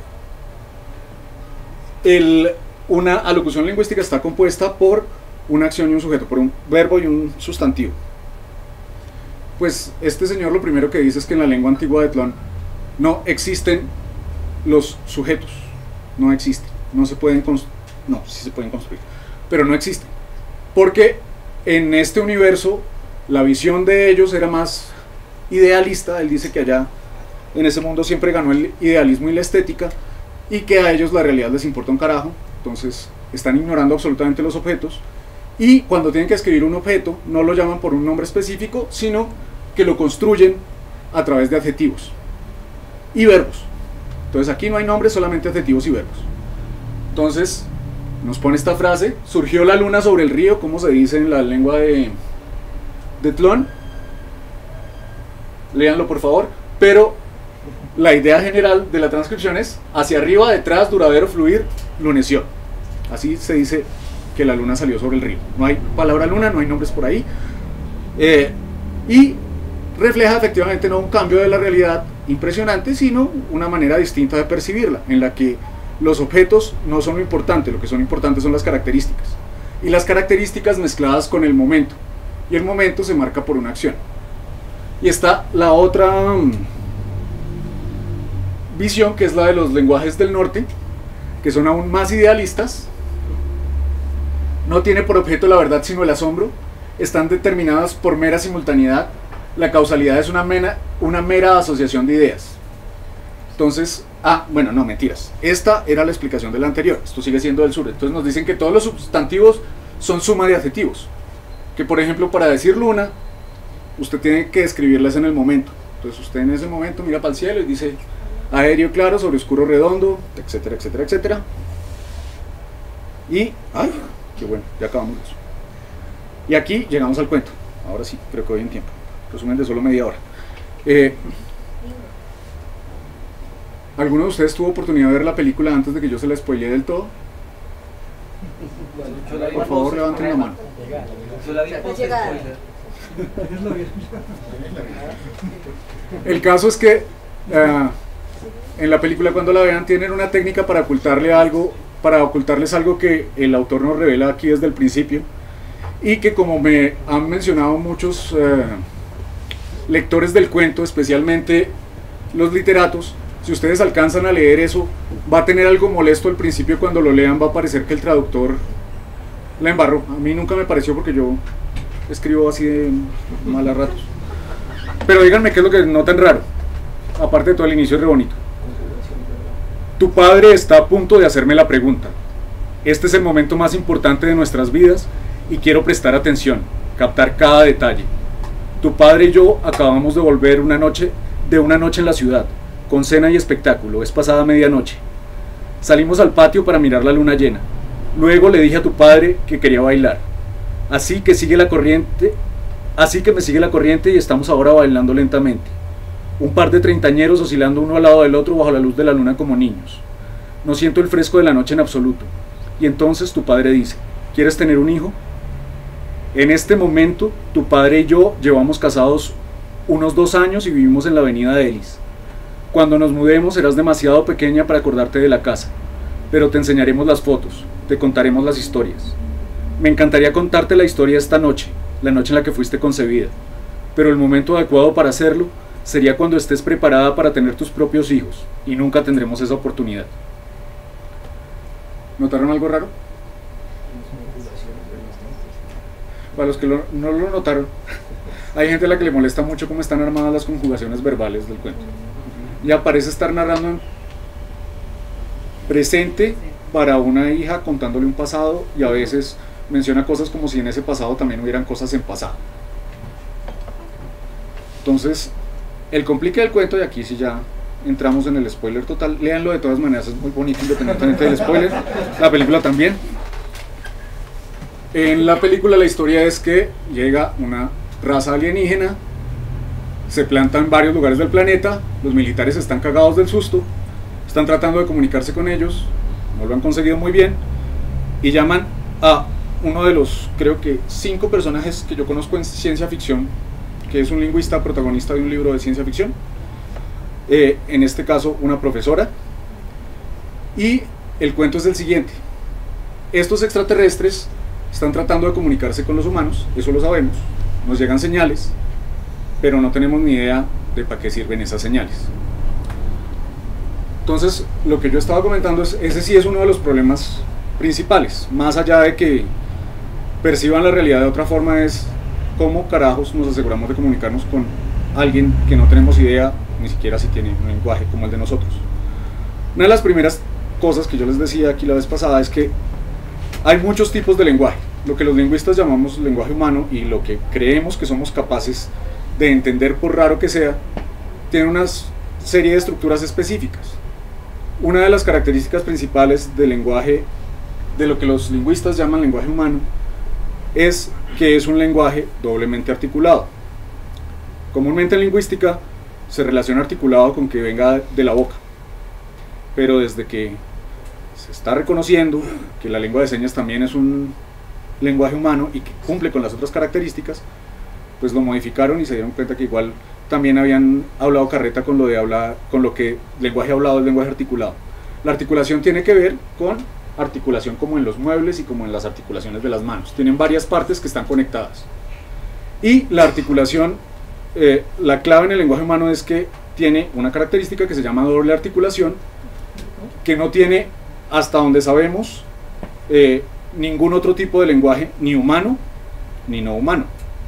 el, una alocución lingüística está compuesta por una acción y un sujeto, por un verbo y un sustantivo. Pues este señor lo primero que dice es que en la lengua antigua de Tlön no existen los sujetos, no existen, no se pueden construir, no, sí se pueden construir, pero no existen, porque en este universo la visión de ellos era más idealista. Él dice que allá en ese mundo siempre ganó el idealismo y la estética, y que a ellos la realidad les importa un carajo, entonces están ignorando absolutamente los objetos, y cuando tienen que escribir un objeto no lo llaman por un nombre específico, sino que lo construyen a través de adjetivos y verbos. Entonces aquí no hay nombres, solamente adjetivos y verbos. Entonces nos pone esta frase: surgió la luna sobre el río, como se dice en la lengua de, de Tlön. Léanlo por favor, pero la idea general de la transcripción es: hacia arriba, detrás, duradero, fluir, luneció. Así se dice que la luna salió sobre el río. No hay palabra luna, no hay nombres por ahí, eh, y refleja efectivamente no un cambio de la realidad impresionante, sino una manera distinta de percibirla, en la que los objetos no son lo importante, lo que son importantes son las características, y las características mezcladas con el momento, y el momento se marca por una acción. Y está la otra um, visión, que es la de los lenguajes del norte, que son aún más idealistas. No tiene por objeto la verdad sino el asombro, están determinadas por mera simultaneidad, la causalidad es una mera, una mera asociación de ideas. Entonces, ah, bueno, no, mentiras, esta era la explicación de la anterior, esto sigue siendo del sur. Entonces nos dicen que todos los sustantivos son suma de adjetivos, que por ejemplo para decir luna, usted tiene que escribirlas en el momento. Entonces usted en ese momento mira para el cielo y dice aéreo claro sobre oscuro redondo, etcétera, etcétera, etcétera. Y, ay, qué bueno, ya acabamos eso. Y aquí llegamos al cuento. Ahora sí, creo que voy en tiempo. Resumen de solo media hora. Eh, ¿Alguno de ustedes tuvo oportunidad de ver la película antes de que yo se la spoileé del todo? Por favor, levanten la mano. El caso es que uh, en la película, cuando la vean, tienen una técnica para ocultarle algo, para ocultarles algo que el autor nos revela aquí desde el principio, y que, como me han mencionado muchos uh, lectores del cuento, especialmente los literatos, si ustedes alcanzan a leer eso, va a tener algo molesto al principio. Cuando lo lean va a parecer que el traductor la embarró. A mí nunca me pareció, porque yo escribo así de mal a ratos. Pero díganme qué es lo que no tan raro, aparte de todo el inicio es re bonito. Tu padre está a punto de hacerme la pregunta. Este es el momento más importante de nuestras vidas y quiero prestar atención, captar cada detalle. Tu padre y yo acabamos de volver una noche, de una noche en la ciudad, con cena y espectáculo. Es pasada medianoche. Salimos al patio para mirar la luna llena. Luego le dije a tu padre que quería bailar. Así que sigue la corriente, así que me sigue la corriente y estamos ahora bailando lentamente. Un par de treintañeros oscilando uno al lado del otro bajo la luz de la luna como niños. No siento el fresco de la noche en absoluto. Y entonces tu padre dice: ¿quieres tener un hijo? En este momento, tu padre y yo llevamos casados unos dos años y vivimos en la avenida de Elis. Cuando nos mudemos serás demasiado pequeña para acordarte de la casa, pero te enseñaremos las fotos, te contaremos las historias. Me encantaría contarte la historia esta noche, la noche en la que fuiste concebida, pero el momento adecuado para hacerlo sería cuando estés preparada para tener tus propios hijos, y nunca tendremos esa oportunidad. ¿Notaron algo raro? Para los que lo, no lo notaron, hay gente a la que le molesta mucho cómo están armadas las conjugaciones verbales del cuento. Ya parece estar narrando en presente para una hija, contándole un pasado, y a veces menciona cosas como si en ese pasado también hubieran cosas en pasado. Entonces, el complique del cuento, y aquí sí ya entramos en el spoiler total, léanlo de todas maneras, es muy bonito independientemente del spoiler, la película también. En la película la historia es que llega una raza alienígena, se planta en varios lugares del planeta, los militares están cagados del susto, están tratando de comunicarse con ellos, no lo han conseguido muy bien, y llaman a uno de los, creo que cinco personajes que yo conozco en ciencia ficción, que es un lingüista protagonista de un libro de ciencia ficción, eh, en este caso una profesora, y el cuento es el siguiente: estos extraterrestres están tratando de comunicarse con los humanos, eso lo sabemos, nos llegan señales, pero no tenemos ni idea de para qué sirven esas señales. Entonces, lo que yo estaba comentando es, ese sí es uno de los problemas principales, más allá de que perciban la realidad de otra forma, es cómo carajos nos aseguramos de comunicarnos con alguien que no tenemos idea ni siquiera si tiene un lenguaje como el de nosotros. Una de las primeras cosas que yo les decía aquí la vez pasada es que hay muchos tipos de lenguaje, lo que los lingüistas llamamos lenguaje humano, y lo que creemos que somos capaces de entender, por raro que sea, tiene una serie de estructuras específicas. Una de las características principales del lenguaje, de lo que los lingüistas llaman lenguaje humano, es que es un lenguaje doblemente articulado. Comúnmente en lingüística se relaciona articulado con que venga de la boca, pero desde que se está reconociendo que la lengua de señas también es un lenguaje humano y que cumple con las otras características, pues lo modificaron y se dieron cuenta que igual también habían hablado carreta con lo de hablar, con lo que lenguaje hablado es lenguaje articulado. La articulación tiene que ver con articulación como en los muebles y como en las articulaciones de las manos. Tienen varias partes que están conectadas. Y la articulación, eh, la clave en el lenguaje humano es que tiene una característica que se llama doble articulación, que no tiene, hasta donde sabemos, eh, ningún otro tipo de lenguaje, ni humano ni no humano.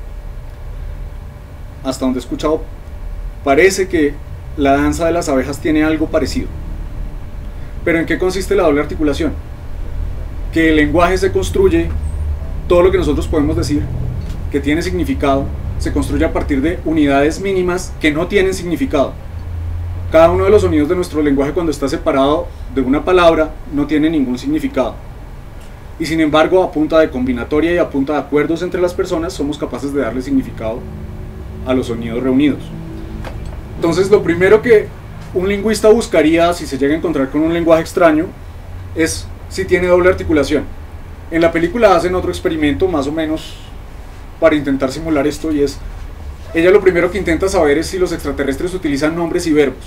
Hasta donde he escuchado, parece que la danza de las abejas tiene algo parecido. ¿Pero en qué consiste la doble articulación? Que el lenguaje se construye, todo lo que nosotros podemos decir, que tiene significado, se construye a partir de unidades mínimas que no tienen significado. Cada uno de los sonidos de nuestro lenguaje, cuando está separado de una palabra, no tiene ningún significado. Y sin embargo, a punta de combinatoria y a punta de acuerdos entre las personas, somos capaces de darle significado a los sonidos reunidos. Entonces, lo primero que un lingüista buscaría si se llega a encontrar con un lenguaje extraño es si tiene doble articulación. En la película hacen otro experimento más o menos para intentar simular esto, y es, ella lo primero que intenta saber es si los extraterrestres utilizan nombres y verbos.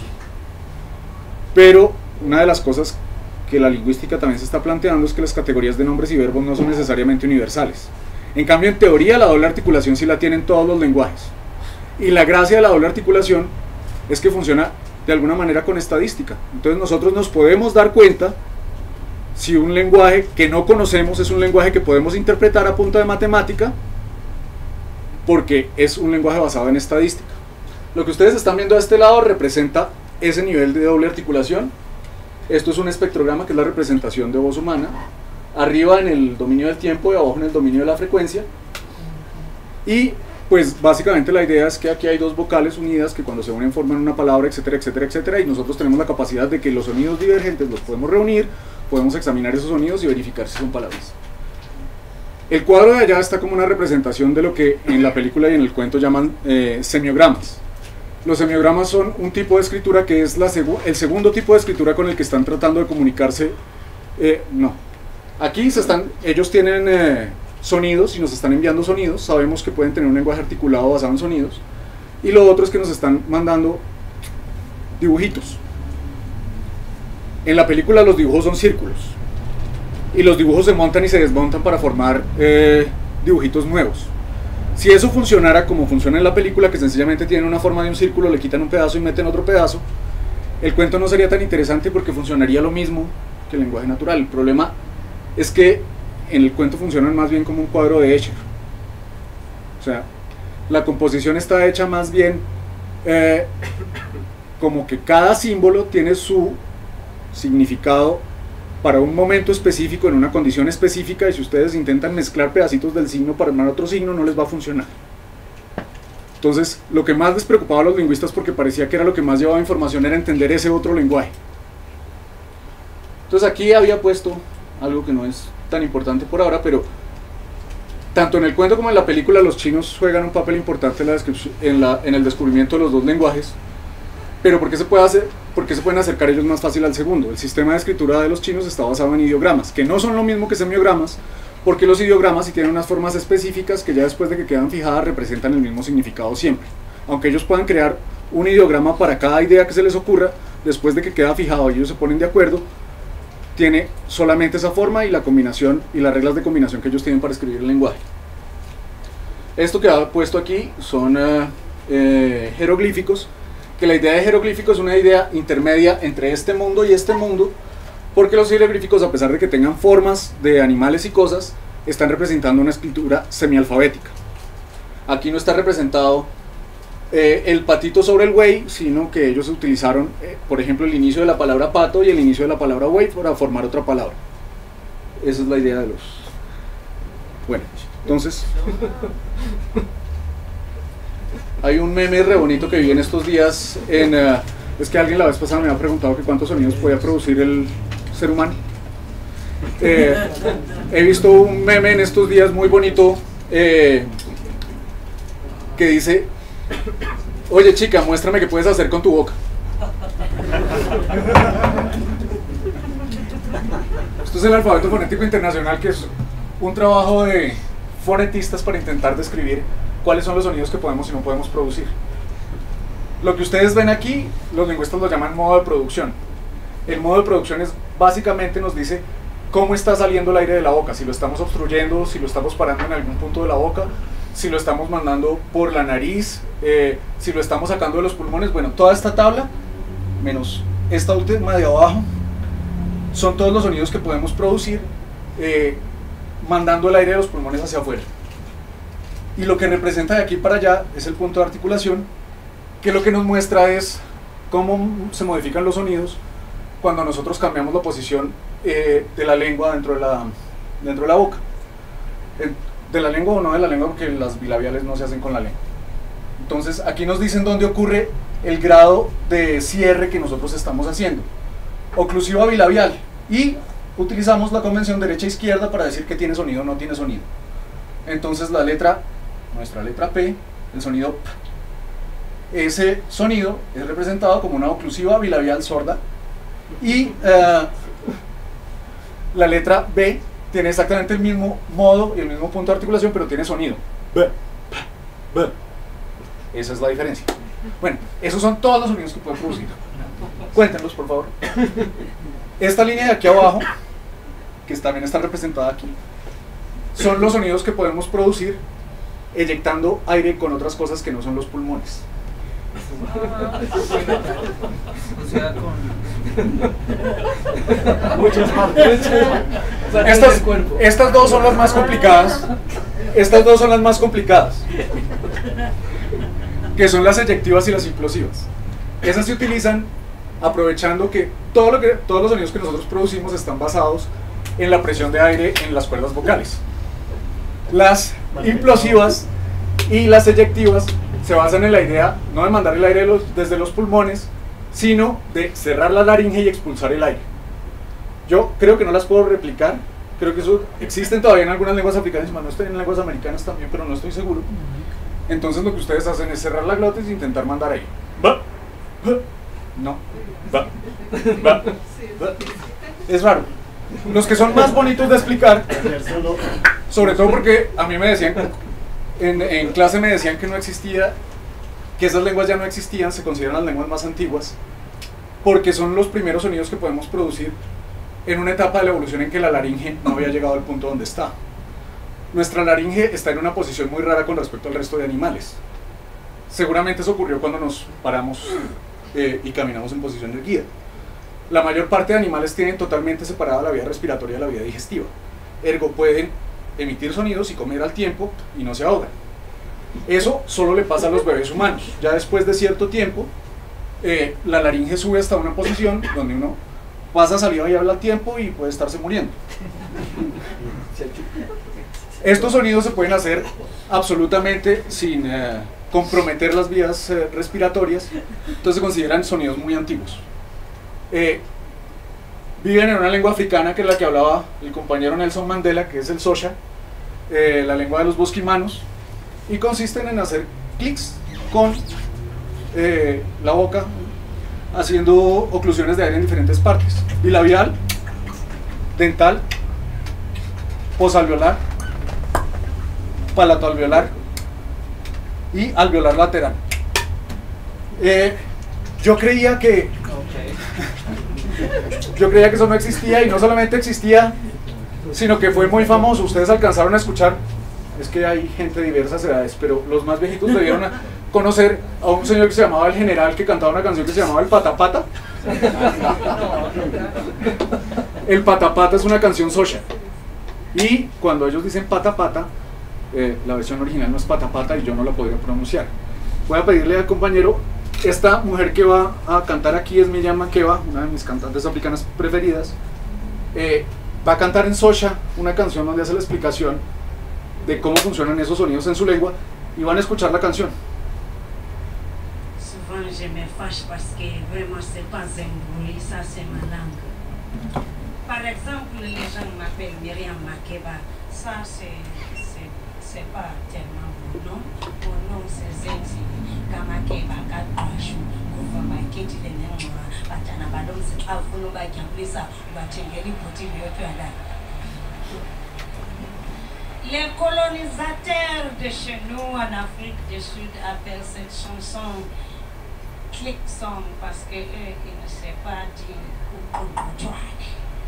Pero una de las cosas que la lingüística también se está planteando es que las categorías de nombres y verbos no son necesariamente universales. En cambio, en teoría, la doble articulación sí la tienen todos los lenguajes. Y la gracia de la doble articulación es que funciona de alguna manera con estadística. Entonces nosotros nos podemos dar cuenta si un lenguaje que no conocemos es un lenguaje que podemos interpretar a punta de matemática, porque es un lenguaje basado en estadística. Lo que ustedes están viendo a este lado representa ese nivel de doble articulación. Esto es un espectrograma, que es la representación de voz humana, arriba en el dominio del tiempo y abajo en el dominio de la frecuencia. Y pues básicamente la idea es que aquí hay dos vocales unidas que cuando se unen forman una palabra, etcétera, etcétera, etcétera, y nosotros tenemos la capacidad de que los sonidos divergentes los podemos reunir, podemos examinar esos sonidos y verificar si son palabras. El cuadro de allá está como una representación de lo que en la película y en el cuento llaman eh, semiogramas. Los semiogramas son un tipo de escritura que es la segu el segundo tipo de escritura con el que están tratando de comunicarse. Eh, no, aquí se están, ellos tienen eh, sonidos y nos están enviando sonidos, sabemos que pueden tener un lenguaje articulado basado en sonidos, y lo otro es que nos están mandando dibujitos. En la película los dibujos son círculos, y los dibujos se montan y se desmontan para formar eh, dibujitos nuevos. Si eso funcionara como funciona en la película, que sencillamente tiene una forma de un círculo, le quitan un pedazo y meten otro pedazo, el cuento no sería tan interesante porque funcionaría lo mismo que el lenguaje natural. El problema es que en el cuento funcionan más bien como un cuadro de Escher. O sea, la composición está hecha más bien eh, como que cada símbolo tiene su significado para un momento específico, en una condición específica, y si ustedes intentan mezclar pedacitos del signo para armar otro signo, no les va a funcionar. Entonces, lo que más les preocupaba a los lingüistas, porque parecía que era lo que más llevaba información, era entender ese otro lenguaje. Entonces aquí había puesto algo que no es tan importante por ahora, pero tanto en el cuento como en la película los chinos juegan un papel importante en, la descripción, en, la, en el descubrimiento de los dos lenguajes. Pero ¿por qué se puede hacer, por qué se pueden acercar ellos más fácil al segundo? El sistema de escritura de los chinos está basado en ideogramas, que no son lo mismo que semiogramas, porque los ideogramas sí tienen unas formas específicas que ya después de que quedan fijadas representan el mismo significado siempre. Aunque ellos puedan crear un ideograma para cada idea que se les ocurra, después de que queda fijado y ellos se ponen de acuerdo, tiene solamente esa forma y la combinación y las reglas de combinación que ellos tienen para escribir el lenguaje. Esto que ha puesto aquí son uh, eh, jeroglíficos, que la idea de jeroglífico es una idea intermedia entre este mundo y este mundo, porque los jeroglíficos, a pesar de que tengan formas de animales y cosas, están representando una escritura semialfabética. Aquí no está representado eh, el patito sobre el buey, sino que ellos utilizaron, eh, por ejemplo, el inicio de la palabra pato y el inicio de la palabra buey para formar otra palabra. Esa es la idea de los... Bueno, entonces... Hay un meme re bonito que vi en estos días, en, uh, es que alguien la vez pasada me había preguntado que cuántos sonidos podía producir el ser humano. Eh, he visto un meme en estos días muy bonito eh, que dice: oye chica, muéstrame qué puedes hacer con tu boca. Esto es el alfabeto fonético internacional, que es un trabajo de fonetistas para intentar describir cuáles son los sonidos que podemos y no podemos producir. Lo que ustedes ven aquí, los lingüistas lo llaman modo de producción. El modo de producción es, básicamente nos dice cómo está saliendo el aire de la boca, si lo estamos obstruyendo, si lo estamos parando en algún punto de la boca, si lo estamos mandando por la nariz, eh, si lo estamos sacando de los pulmones. Bueno, toda esta tabla, menos esta última de abajo, son todos los sonidos que podemos producir eh, mandando el aire de los pulmones hacia afuera. Y lo que representa de aquí para allá es el punto de articulación, que lo que nos muestra es cómo se modifican los sonidos cuando nosotros cambiamos la posición eh, de la lengua dentro de la, dentro de la boca. De la lengua o no de la lengua, porque las bilabiales no se hacen con la lengua. Entonces aquí nos dicen dónde ocurre el grado de cierre que nosotros estamos haciendo. Oclusiva bilabial. Y utilizamos la convención derecha-izquierda para decir que tiene sonido o no tiene sonido. Entonces la letra, nuestra letra P, el sonido P, ese sonido es representado como una oclusiva bilabial sorda. Y uh, la letra B tiene exactamente el mismo modo y el mismo punto de articulación, pero tiene sonido. B, P, B. Esa es la diferencia. Bueno, esos son todos los sonidos que pueden producir. Cuéntenlos, por favor. Esta línea de aquí abajo, que también está representada aquí, son los sonidos que podemos producir eyectando aire con otras cosas que no son los pulmones. O sea, con muchas partes. Estas, estas dos son las más complicadas. Estas dos son las más complicadas, que son las eyectivas y las implosivas. Esas se utilizan aprovechando que, todo lo que todos los sonidos que nosotros producimos están basados en la presión de aire en las cuerdas vocales. Las implosivas y las eyectivas se basan en la idea no de mandar el aire de los, desde los pulmones, sino de cerrar la laringe y expulsar el aire. Yo creo que no las puedo replicar, creo que eso existen todavía en algunas lenguas africanas, no estoy en lenguas americanas también, pero no estoy seguro. Entonces lo que ustedes hacen es cerrar la glotis e intentar mandar aire. Va, va, no, va, va, va. Es raro. Los que son más bonitos de explicar, sobre todo porque a mí me decían, en, en clase me decían que no existía, que esas lenguas ya no existían, se consideran las lenguas más antiguas, porque son los primeros sonidos que podemos producir en una etapa de la evolución en que la laringe no había llegado al punto donde está. Nuestra laringe está en una posición muy rara con respecto al resto de animales. Seguramente eso ocurrió cuando nos paramos eh, y caminamos en posición erguida. La mayor parte de animales tienen totalmente separada la vía respiratoria de la vía digestiva. Ergo pueden emitir sonidos y comer al tiempo y no se ahogan. Eso solo le pasa a los bebés humanos. Ya después de cierto tiempo, eh, la laringe sube hasta una posición donde uno pasa saliva y habla al tiempo y puede estarse muriendo. Estos sonidos se pueden hacer absolutamente sin, eh, comprometer las vías eh, respiratorias, entonces se consideran sonidos muy antiguos. Eh, viven en una lengua africana que es la que hablaba el compañero Nelson Mandela, que es el Xhosa, eh, la lengua de los bosquimanos, y consisten en hacer clics con eh, la boca, haciendo oclusiones de aire en diferentes partes, bilabial, dental, posalveolar, palatoalveolar y alveolar lateral. Eh, yo creía que yo creía que eso no existía, y no solamente existía, sino que fue muy famoso. Ustedes alcanzaron a escuchar, es que hay gente de diversas edades, pero los más viejitos debieron a conocer a un señor que se llamaba El General, que cantaba una canción que se llamaba El Patapata. El Patapata es una canción Xhosa, y cuando ellos dicen Patapata, eh, la versión original no es Patapata y yo no la podría pronunciar. Voy a pedirle al compañero, esta mujer que va a cantar aquí es Miriam Makeba, una de mis cantantes africanas preferidas. Eh, va a cantar en Xhosa una canción donde hace la explicación de cómo funcionan esos sonidos en su lengua, y van a escuchar la canción. Souvent je me fâche parce que vraiment c'est pas un bruit, ça c'est ma langue. Par exemple, les gens m'appellent Miriam Makeba, ça c'est c'est pas tellement mon nom. Mon nom c'est Zenzi Kamakeba Katwashu. Kuvamba kiti lenema batana badonse afuno bakiamplisa batengeli potile yote ala. Les colonisateurs de chez nous en Afrique du Sud appellent cette chanson click song parce que eux ils ne savent pas dire Kukujuak.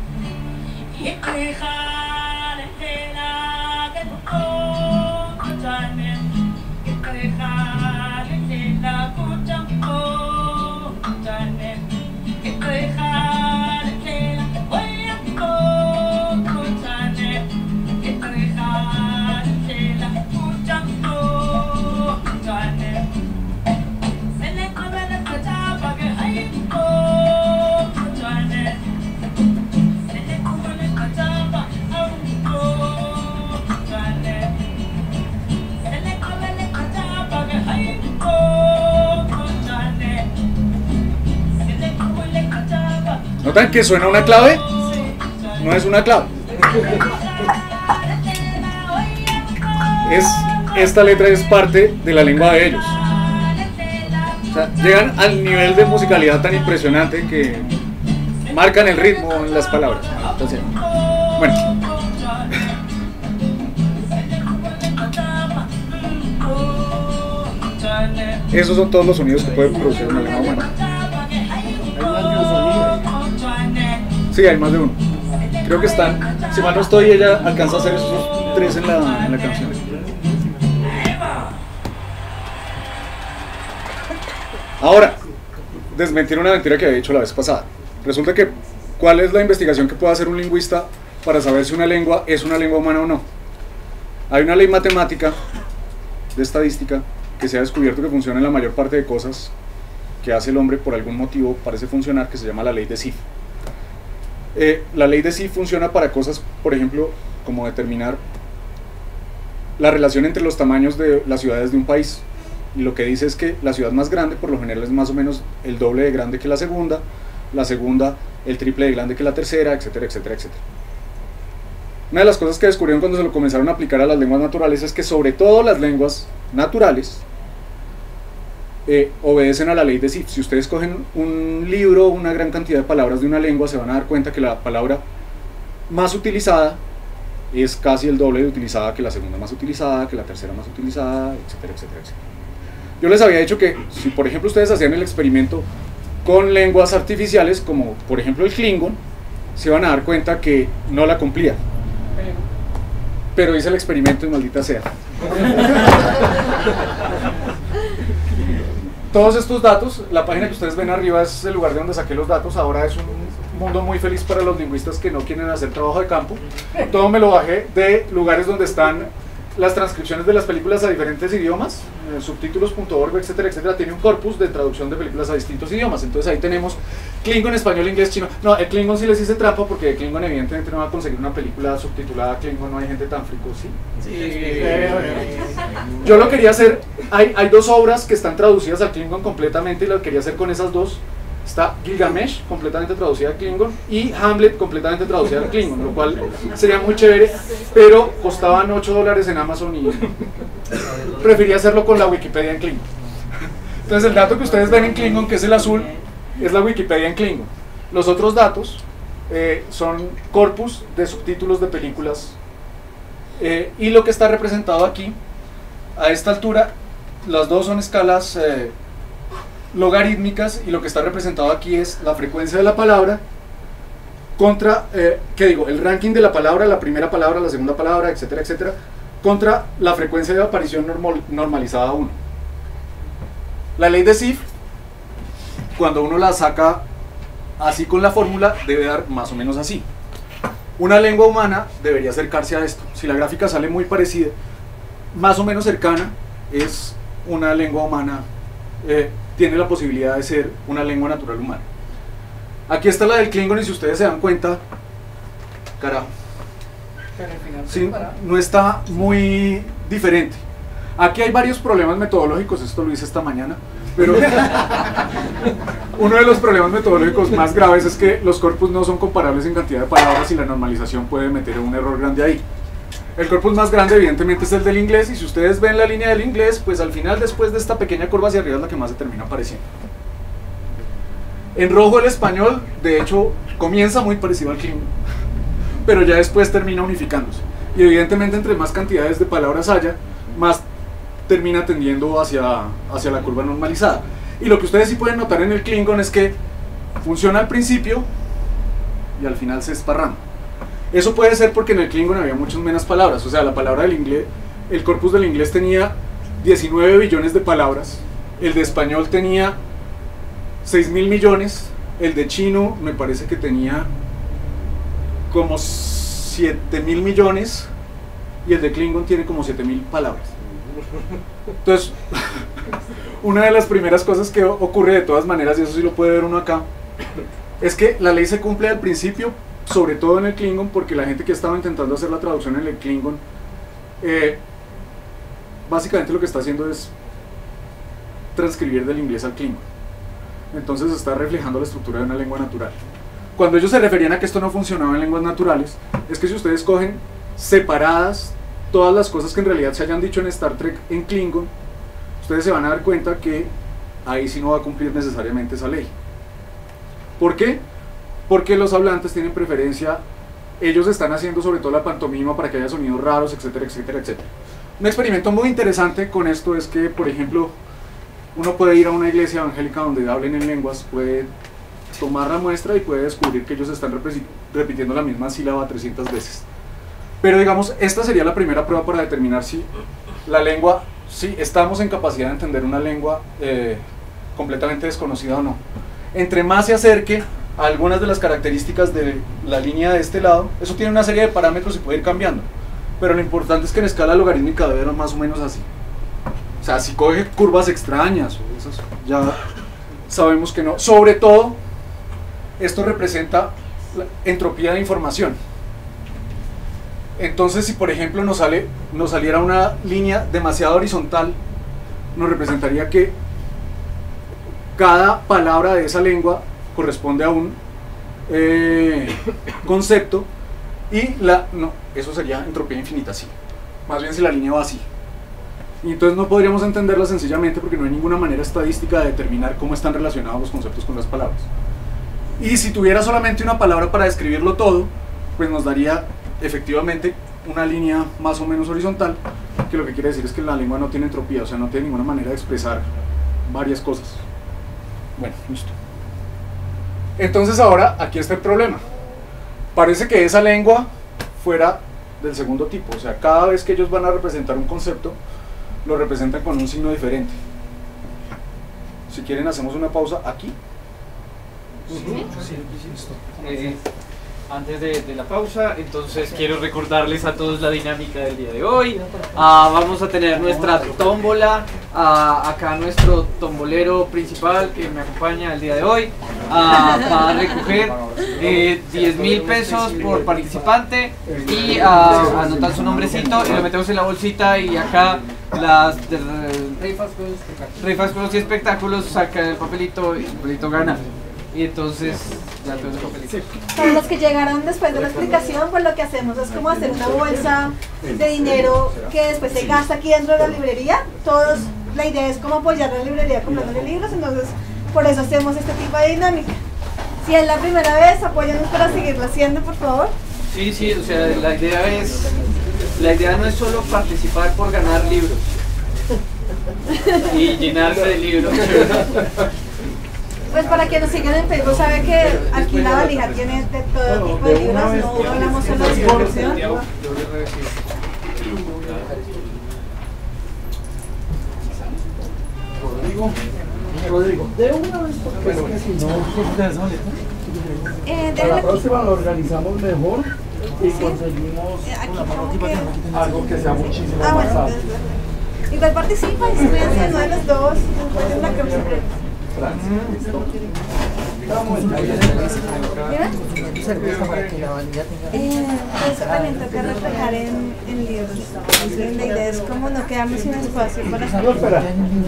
Ikriha letela kebuko kutane. Ikriha letela kutamko kutane. Ikriha letela oyako kutane. Ikriha letela kutamko kutane. Sele kabela kutaba ke hayko kutane. ¿Notan que suena una clave? No es una clave. Es, esta letra es parte de la lengua de ellos. O sea, llegan al nivel de musicalidad tan impresionante que marcan el ritmo en las palabras. Entonces, bueno. Esos son todos los sonidos que puede producir una lengua humana. Sí, hay más de uno. Creo que están, si mal no estoy, ella alcanza a hacer esos tres en la, en la canción. Ahora, desmentir una mentira que había dicho la vez pasada. Resulta que, ¿cuál es la investigación que puede hacer un lingüista para saber si una lengua es una lengua humana o no? Hay una ley matemática de estadística que se ha descubierto que funciona en la mayor parte de cosas que hace el hombre, por algún motivo parece funcionar, que se llama la ley de Zipf. Eh, la ley de Zipf funciona para cosas, por ejemplo, como determinar la relación entre los tamaños de las ciudades de un país, y lo que dice es que la ciudad más grande por lo general es más o menos el doble de grande que la segunda, la segunda el triple de grande que la tercera, etcétera, etcétera, etcétera. Una de las cosas que descubrieron cuando se lo comenzaron a aplicar a las lenguas naturales es que sobre todo las lenguas naturales eh, obedecen a la ley de Zipf. Si ustedes cogen un libro, una gran cantidad de palabras de una lengua, se van a dar cuenta que la palabra más utilizada es casi el doble de utilizada que la segunda más utilizada, que la tercera más utilizada, etcétera, etcétera, etcétera. Yo les había dicho que si por ejemplo ustedes hacían el experimento con lenguas artificiales, como por ejemplo el Klingon, se van a dar cuenta que no la cumplía. Pero hice el experimento y maldita sea. Todos estos datos, la página que ustedes ven arriba es el lugar de donde saqué los datos. Ahora es un mundo muy feliz para los lingüistas que no quieren hacer trabajo de campo. Todo me lo bajé de lugares donde están las transcripciones de las películas a diferentes idiomas, eh, subtítulos punto org, etcétera, etcétera. Tiene un corpus de traducción de películas a distintos idiomas. Entonces ahí tenemos Klingon, español, inglés, chino. No, el Klingon sí les hice trampa porque el Klingon evidentemente no va a conseguir una película subtitulada Klingon, no hay gente tan frico, ¿sí? Sí. Yo lo quería hacer, hay, hay dos obras que están traducidas al Klingon completamente y lo quería hacer con esas dos. Está Gilgamesh, completamente traducida al Klingon, y Hamlet, completamente traducida al Klingon, lo cual sería muy chévere, pero costaban ocho dólares en Amazon y preferí hacerlo con la Wikipedia en Klingon. Entonces el dato que ustedes ven en Klingon, que es el azul, es la Wikipedia en Klingon. Los otros datos eh, son corpus de subtítulos de películas, eh, y lo que está representado aquí, a esta altura, las dos son escalas eh, logarítmicas, y lo que está representado aquí es la frecuencia de la palabra contra, eh, ¿qué digo? El ranking de la palabra, la primera palabra, la segunda palabra, etcétera, etcétera, contra la frecuencia de aparición normal, normalizada uno. La ley de Sif, cuando uno la saca así con la fórmula, debe dar más o menos así. Una lengua humana debería acercarse a esto. Si la gráfica sale muy parecida, más o menos cercana, es una lengua humana, eh, tiene la posibilidad de ser una lengua natural humana. Aquí está la del Klingon, y si ustedes se dan cuenta, carajo, sí, no está muy diferente. Aquí hay varios problemas metodológicos, esto lo hice esta mañana, pero uno de los problemas metodológicos más graves es que los corpus no son comparables en cantidad de palabras y la normalización puede meter un error grande ahí. El corpus más grande evidentemente es el del inglés, y si ustedes ven la línea del inglés, pues al final, después de esta pequeña curva hacia arriba, es la que más se termina apareciendo. En rojo el español, de hecho, comienza muy parecido al Klingon, pero ya después termina unificándose. Y evidentemente entre más cantidades de palabras haya, más termina tendiendo hacia, hacia la curva normalizada. Y lo que ustedes sí pueden notar en el Klingon es que funciona al principio y al final se esparrama. Eso puede ser porque en el Klingon había muchas menos palabras, o sea, la palabra del inglés, el corpus del inglés tenía diecinueve billones de palabras, el de español tenía seis mil millones, el de chino me parece que tenía como siete mil millones, y el de Klingon tiene como siete mil palabras. Entonces, una de las primeras cosas que ocurre de todas maneras, y eso sí lo puede ver uno acá, es que la ley se cumple al principio, sobre todo en el Klingon, porque la gente que estaba intentando hacer la traducción en el Klingon, eh, básicamente lo que está haciendo es transcribir del inglés al Klingon. Entonces está reflejando la estructura de una lengua natural. Cuando ellos se referían a que esto no funcionaba en lenguas naturales, es que si ustedes cogen separadas todas las cosas que en realidad se hayan dicho en Star Trek en Klingon, ustedes se van a dar cuenta que ahí sí no va a cumplir necesariamente esa ley. ¿Por qué? Porque los hablantes tienen preferencia, ellos están haciendo sobre todo la pantomima para que haya sonidos raros, etcétera, etcétera, etcétera. Un experimento muy interesante con esto es que, por ejemplo, uno puede ir a una iglesia evangélica donde hablen en lenguas, puede tomar la muestra y puede descubrir que ellos están repitiendo la misma sílaba trescientas veces. Pero digamos, esta sería la primera prueba para determinar si la lengua, si estamos en capacidad de entender una lengua eh, completamente desconocida o no. Entre más se acerque a algunas de las características de la línea de este lado, eso tiene una serie de parámetros y puede ir cambiando, pero lo importante es que en escala logarítmica debe ser más o menos así. O sea, si coge curvas extrañas o esas, ya sabemos que no. Sobre todo, esto representa la entropía de información. Entonces, si por ejemplo nos, sale, nos saliera una línea demasiado horizontal, nos representaría que cada palabra de esa lengua corresponde a un eh, concepto, y la, no, eso sería entropía infinita, sí. Más bien si la línea va así. Y entonces no podríamos entenderla sencillamente porque no hay ninguna manera estadística de determinar cómo están relacionados los conceptos con las palabras. Y si tuviera solamente una palabra para describirlo todo, pues nos daría efectivamente una línea más o menos horizontal, que lo que quiere decir es que la lengua no tiene entropía, o sea, no tiene ninguna manera de expresar varias cosas. Bueno, listo. Entonces ahora, aquí está el problema. Parece que esa lengua fuera del segundo tipo, o sea, cada vez que ellos van a representar un concepto, lo representan con un signo diferente. Si quieren hacemos una pausa aquí. Sí, sí, listo. Eh, antes de, de la pausa. Entonces quiero recordarles a todos la dinámica del día de hoy. Ah, vamos a tener nuestra tómbola, ah, acá nuestro tombolero principal que me acompaña el día de hoy, ah, va a recoger eh, diez mil pesos por participante y ah, anotar su nombrecito y lo metemos en la bolsita, y acá las de, rifas con los espectáculos saca el papelito y el papelito gana. Y entonces ya tengo el papelito. Para los que llegaron después de la explicación, pues lo que hacemos es como hacer una bolsa de dinero que después se gasta aquí dentro de la librería. Todos, la idea es como apoyar la librería comprándole libros, entonces por eso hacemos este tipo de dinámica. Si es la primera vez, apóyanos para seguirlo haciendo, por favor. Sí, sí, o sea, la idea es, la idea no es solo participar por ganar libros y llenarse de libros. Pues para quienes nos sigan en Facebook, sabe que aquí la valija tiene de todo tipo de libros, no hablamos solo de distribución. Rodrigo, Rodrigo, de una vez porque es que si no, Eh, para la déjala aquí. próxima lo organizamos mejor y conseguimos Eh, aquí como que... algo que sea muchísimo Ah, más bueno, fácil. entonces, igual participa y si me hacen uno de los dos, entonces la que siempre. Eh, eso también toca reflejar en, en libros. Entonces, la idea es como no quedarnos sin espacio para... No, espera.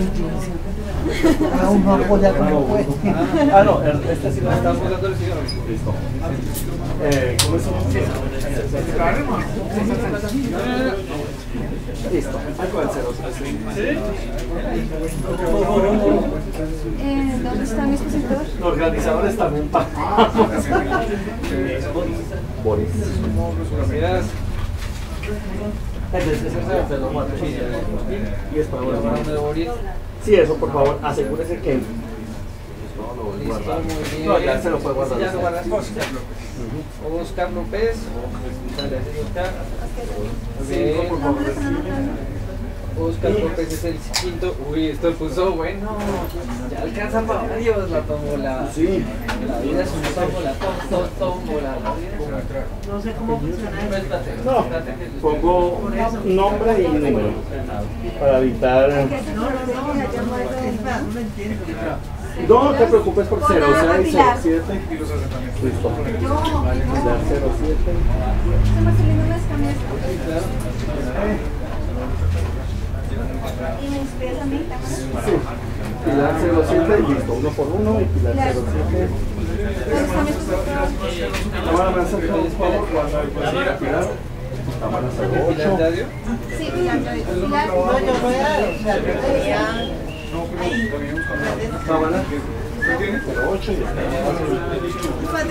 Ah, no, el- este sí lo estamos dando. Listo. Eh, ¿cómo es? Listo. Algo del cero tres. Eh, ¿Dónde está mi expositor? Los organizadores también pagamos. Boris. Gracias. Entonces, ese es el de los cuatro. Y es para Número Boris. Sí, eso, por favor, asegúrese que. Listo, muy bien. No, ya se lo puede guardar. Ya lo guardas. Oscar López. Oscar López. Gracias, Oscar. Sí, por favor. Oscar López es el quinto. Uy, esto puso bueno. Ya alcanza para varios la tómbola. Sí. La vida es una tómbola, tom, tom, tómbola. No sé cómo funciona eso. No, pongo nombre y número para evitar. No, no te preocupes por cero seis, cero siete. Listo. cero siete. Se Marcelino me escanea esto. ¿Y me inspiras a mí? Sí. Pilar cero siete, listo, uno por uno y Pilar cero siete. ¿Dónde está mi expositor? Cámara, me acerca un favor cuando pueda Pilar. Cámara cero ocho. Sí, Pilar, Pilar. No, yo voy a dar. Cámara cero ocho y está.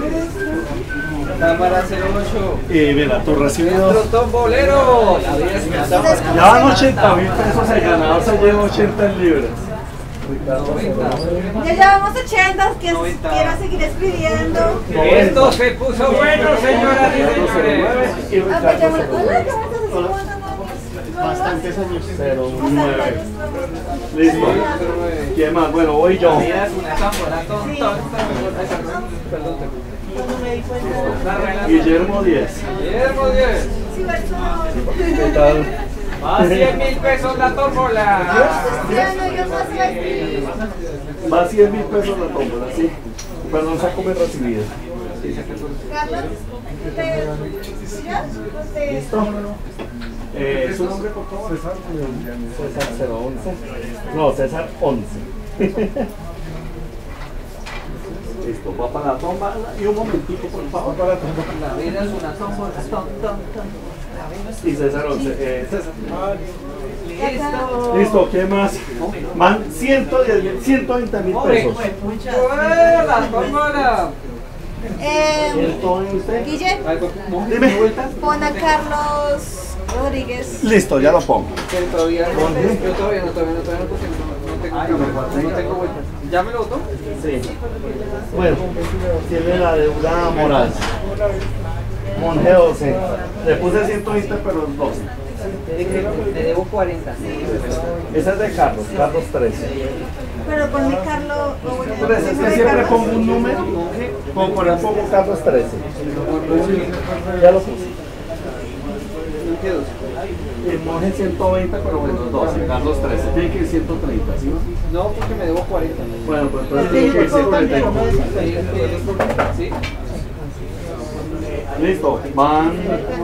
Cámara cero ocho. Y mira, tú recibes dos. Nuestro tombolero. La vida es una tómbola. Ya van ochenta mil pesos, el ganador se lleva ochenta en libras. Ricardo Ya llevamos ochenta, que noventa. quiera seguir escribiendo. Esto se puso bueno, señoras y señores. Y Ah, pues Ricardo llaman- cero Hola, nueve. ¿cómo estás? ¿Cómo estás? Bastantes años. cero Vamos a nueve. ver. Listo. ¿Quién más? Bueno, voy yo. La vida es una tómbola, tom, tom, tom. Ay, perdón, perdón, te- Guillermo diez. Guillermo diez. Sí, Barcelona. ¿Qué tal? Más cien mil pesos la tómbola. Ya no, yo más voy a escribir. Va cien mil pesos la tómbola, sí. Perdón, saco mi recibido. Carlos, ¿usted? ¿Ya? ¿Usted? ¿Listo? Eh, ¿Su nombre, por favor? César. César cero once. No, César once. Listo, va para la toma. Y un momentito, por favor. Para la toma. La vida es una tómbola, tom, tom, tom. Y César once. Eh, César. Listo. Listo, ¿qué más? Van ciento diez mil, ciento veinte mil pesos. ¡Ué, la tómbola! Eh, ¿Ciento veinte? Guille, Algo, ¿no? Dime. pon a Carlos Rodríguez. Listo, ya lo pongo. Que todavía no, yo todavía no, todavía no, todavía no, porque no, no tengo cámara, no tengo vuelta. ¿Ya me lo votó? Sí. Bueno, tiene la deuda moral. Monje doce. Le puse ciento veinte, pero es doce. Le debo cuarenta. Esa es de Carlos, Carlos trece. Pero ponme Carlos. o bueno, Pues es que ponme siempre Carlos. pongo un número, como por ejemplo pongo Carlos trece. Ya lo puse. El monje ciento veinte, pero bueno, doce. Carlos trece. Tiene que ir ciento treinta, ¿sí? No, porque me debo cuarenta. Bueno, pues entonces tiene que ir ciento treinta. ¿Sí? Listo, van.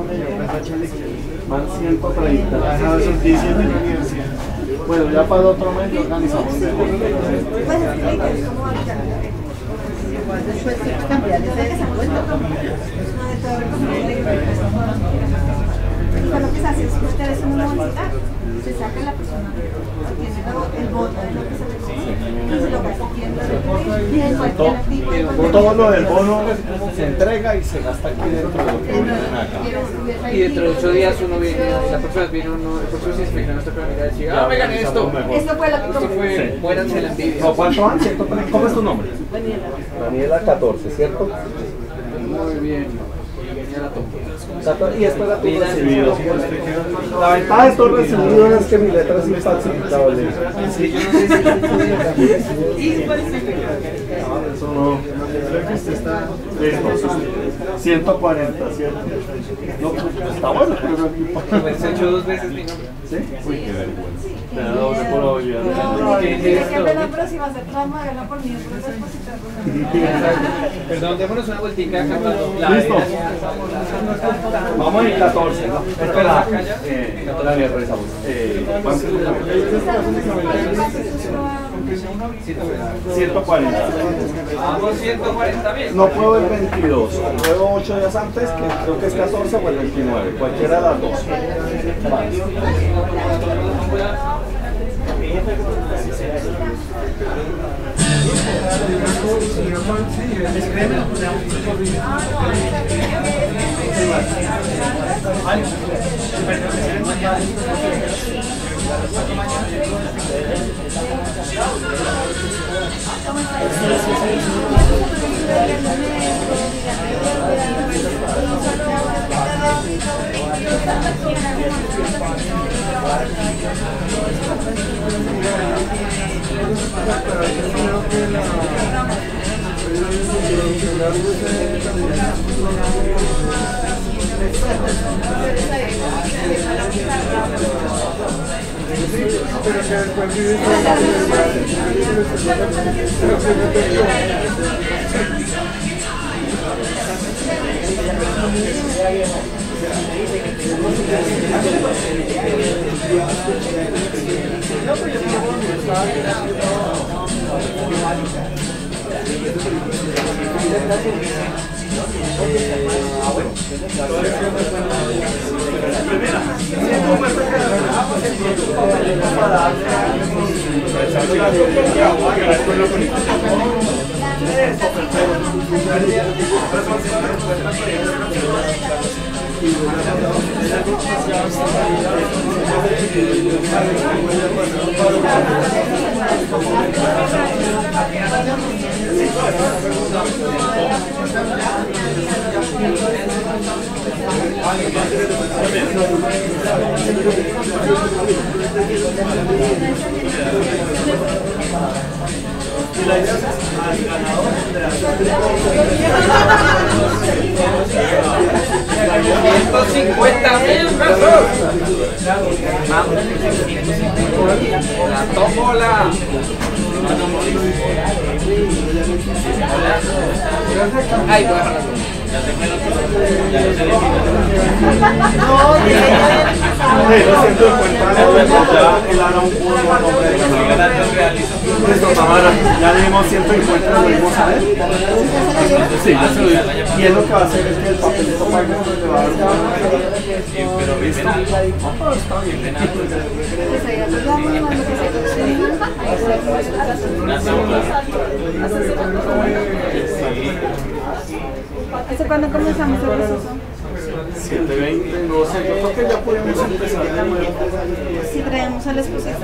Van ciento treinta. Bueno, ya para el otro mes lo organizamos mejor. Después cambiar de desencuentro. Pues lo que se hace es que ustedes en una bolsita se saca la persona, tiene el voto de lo que se recoge y se lo gasta aquí dentro de cualquier actividad. Todo lo del bono se entrega y se gasta aquí dentro de lo que ponen acá. Y dentro de ocho días uno viene, la próxima vez viene uno, el próximo se inspecciona nuestra comunidad y dice, ah, me gané esto. Esto fue lo que Esto fue, muéranse la envidia. No, ¿cuánto van? ¿Cómo es tu nombre? Daniela. Daniela catorce, ¿cierto? Muy bien. Ya la tomo. Y espera tu recibido. La ventaja de estos recibidos es que mi letra es infalsificable. Sí, yo no sé si eso no. Listo. ciento cuarenta, ¿cierto? No, pues está bueno, pero me he hecho dos veces mi nombre. ¿Sí? Uy, qué vergüenza. Te da doble probabilidad. No, tiene que verla, pero si va a ser trama, verla por mí, por eso es Perdón, démonos una vueltica acá. Listo. Vamos en catorce, ¿no? Espera, eh, Daniel, revisamos. Eh, ciento cuarenta. Vamos ciento cuarenta bien. No puedo el veintidós, puedo ocho días antes, que creo que es catorce o el veintinueve, cualquiera de las dos. Vale. ciento cincuenta mil pesos. La tómbola. Ay, voy a dejar lo siento, ya el Ara un puro nombre de Listo, Tamara, ya le dimos ciento cincuenta, lo dimos a él. Sí, ya se lo dio. Y él lo que va a hacer es que el papelito para que le va a dar un pero listo. Ah, está bien. ¿Hace cuándo comenzamos el proceso? siete veinte, no sé, yo creo que ya podemos empezar de nuevo. Si traemos al expositor.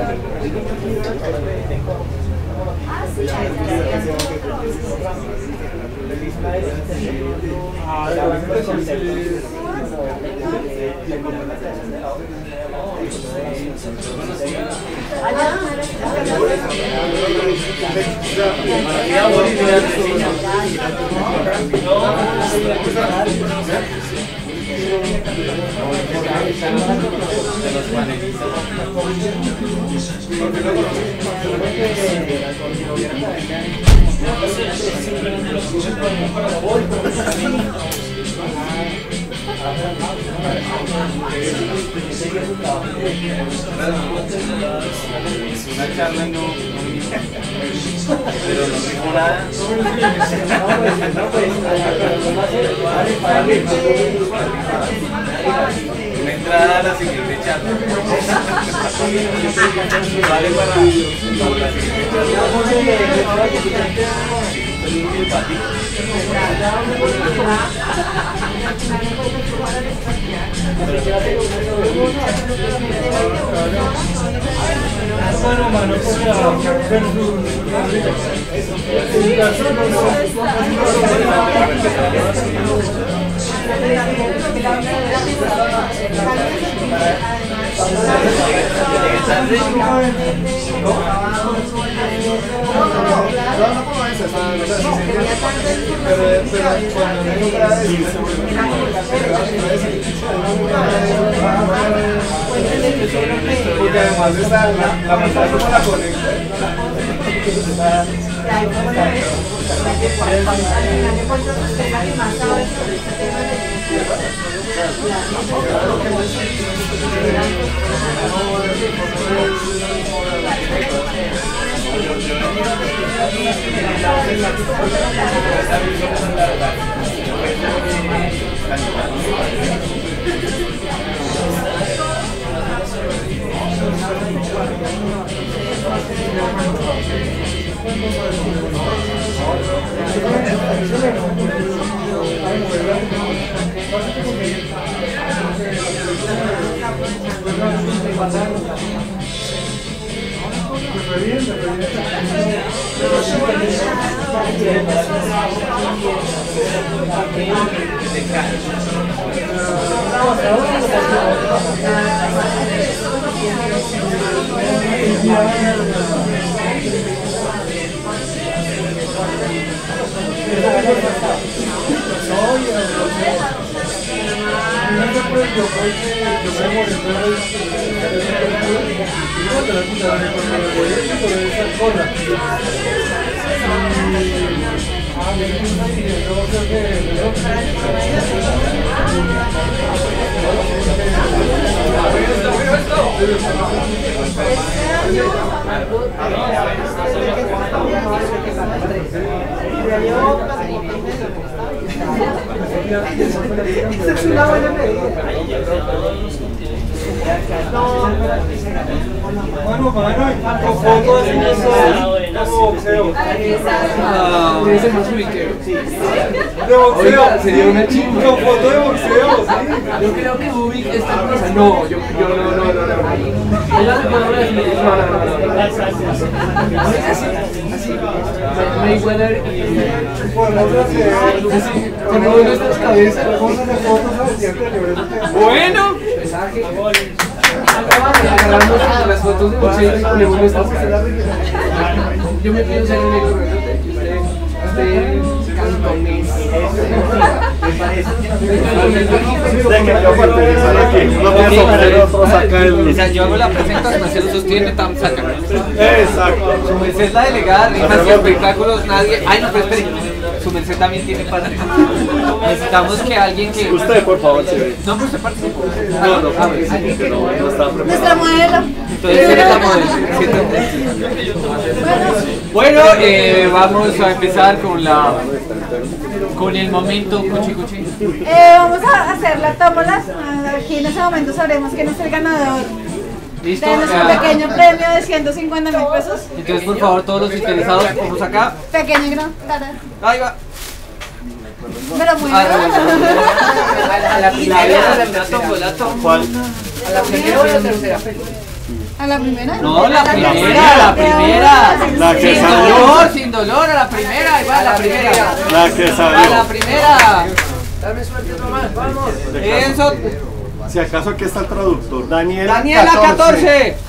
Una charla no, pero no mejorada. Una entrada a la siguiente charla. Vale para la siguiente Mano, mano, porque además está la, la mitad como la conecta. Esa es una buena medida. Mano, mano, con fotos así como boxeo. Debe ser más ubiquero. De boxeo. Sería una chimba. Con foto de boxeo, sí. Yo creo que Ubik está en cosa. No, yo, yo no, no, no, no. Él hace como una definición. No, no, no, no. Así, así. Mayweather y. Podemos hacer. Así, con uno de nuestras cabezas. Vamos a hacer fotos al siempre libre. Bueno. Agarramos las fotos de boxeo y ponemos nuestras caras. Yo me pienso ser un negro, usted cantonés. De que yo participar aquí, no tiene sombrero, otro saca el... O sea, yo hago la presentación, se lo sostiene, tam, saca. Exacto. Su merced es la delegada, rimas y espectáculos, nadie... Ay, no, pero espere, su merced también tiene parte. Necesitamos que alguien que... Usted, por favor, sí. No, pero usted participa. No, no, participo, no, no estaba preparado. Nuestra modelo. Entonces, eres la modelo. Bueno, eh, vamos a empezar con la... con el momento cuchi cuchi. Eh, vamos a hacer la tómbola. Aquí en ese momento sabremos quién es el ganador ¿Listo? de nuestro Ah, pequeño premio de ciento cincuenta mil pesos. entonces, por favor, todos los interesados, vamos acá. Pequeño y gran. Ahí va. Pero muy Ah, bien. a la primera, la tómbola, ¿Cuál? ¿A la primera o a la tercera? ¿A la primera? No, la primera, la primera. La que Sin salió. dolor, sin dolor, a la primera, ahí va, la primera. La que A la salió. primera. Dame suerte, Tomás, vamos. Eso. Si acaso aquí está el traductor. Daniela, Daniela catorce. ¡Eso!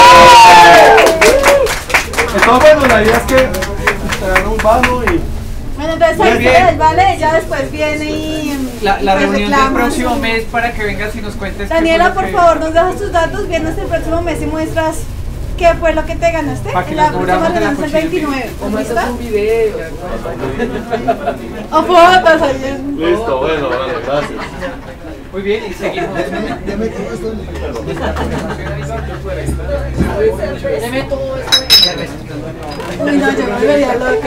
Entonces, bueno, la idea es que te dan un bajo y Bueno, entonces ahí Bien. se vale, ella después viene y... La, la pues, reunión del reclama. próximo mes para que vengas y nos cuentes. qué Daniela, fue por lo que- favor, nos dejas tus datos, vienes el próximo mes y muestras qué fue lo que te ganaste. Pa' que En nos la próxima cobramos de la reunión es el veintinueve. O mandas ¿Listo? un video. O fotos, ahí. Listo, bueno, bueno, gracias. Muy bien, y seguimos. Deme todo esto. Uy, no, yo me volvería loca.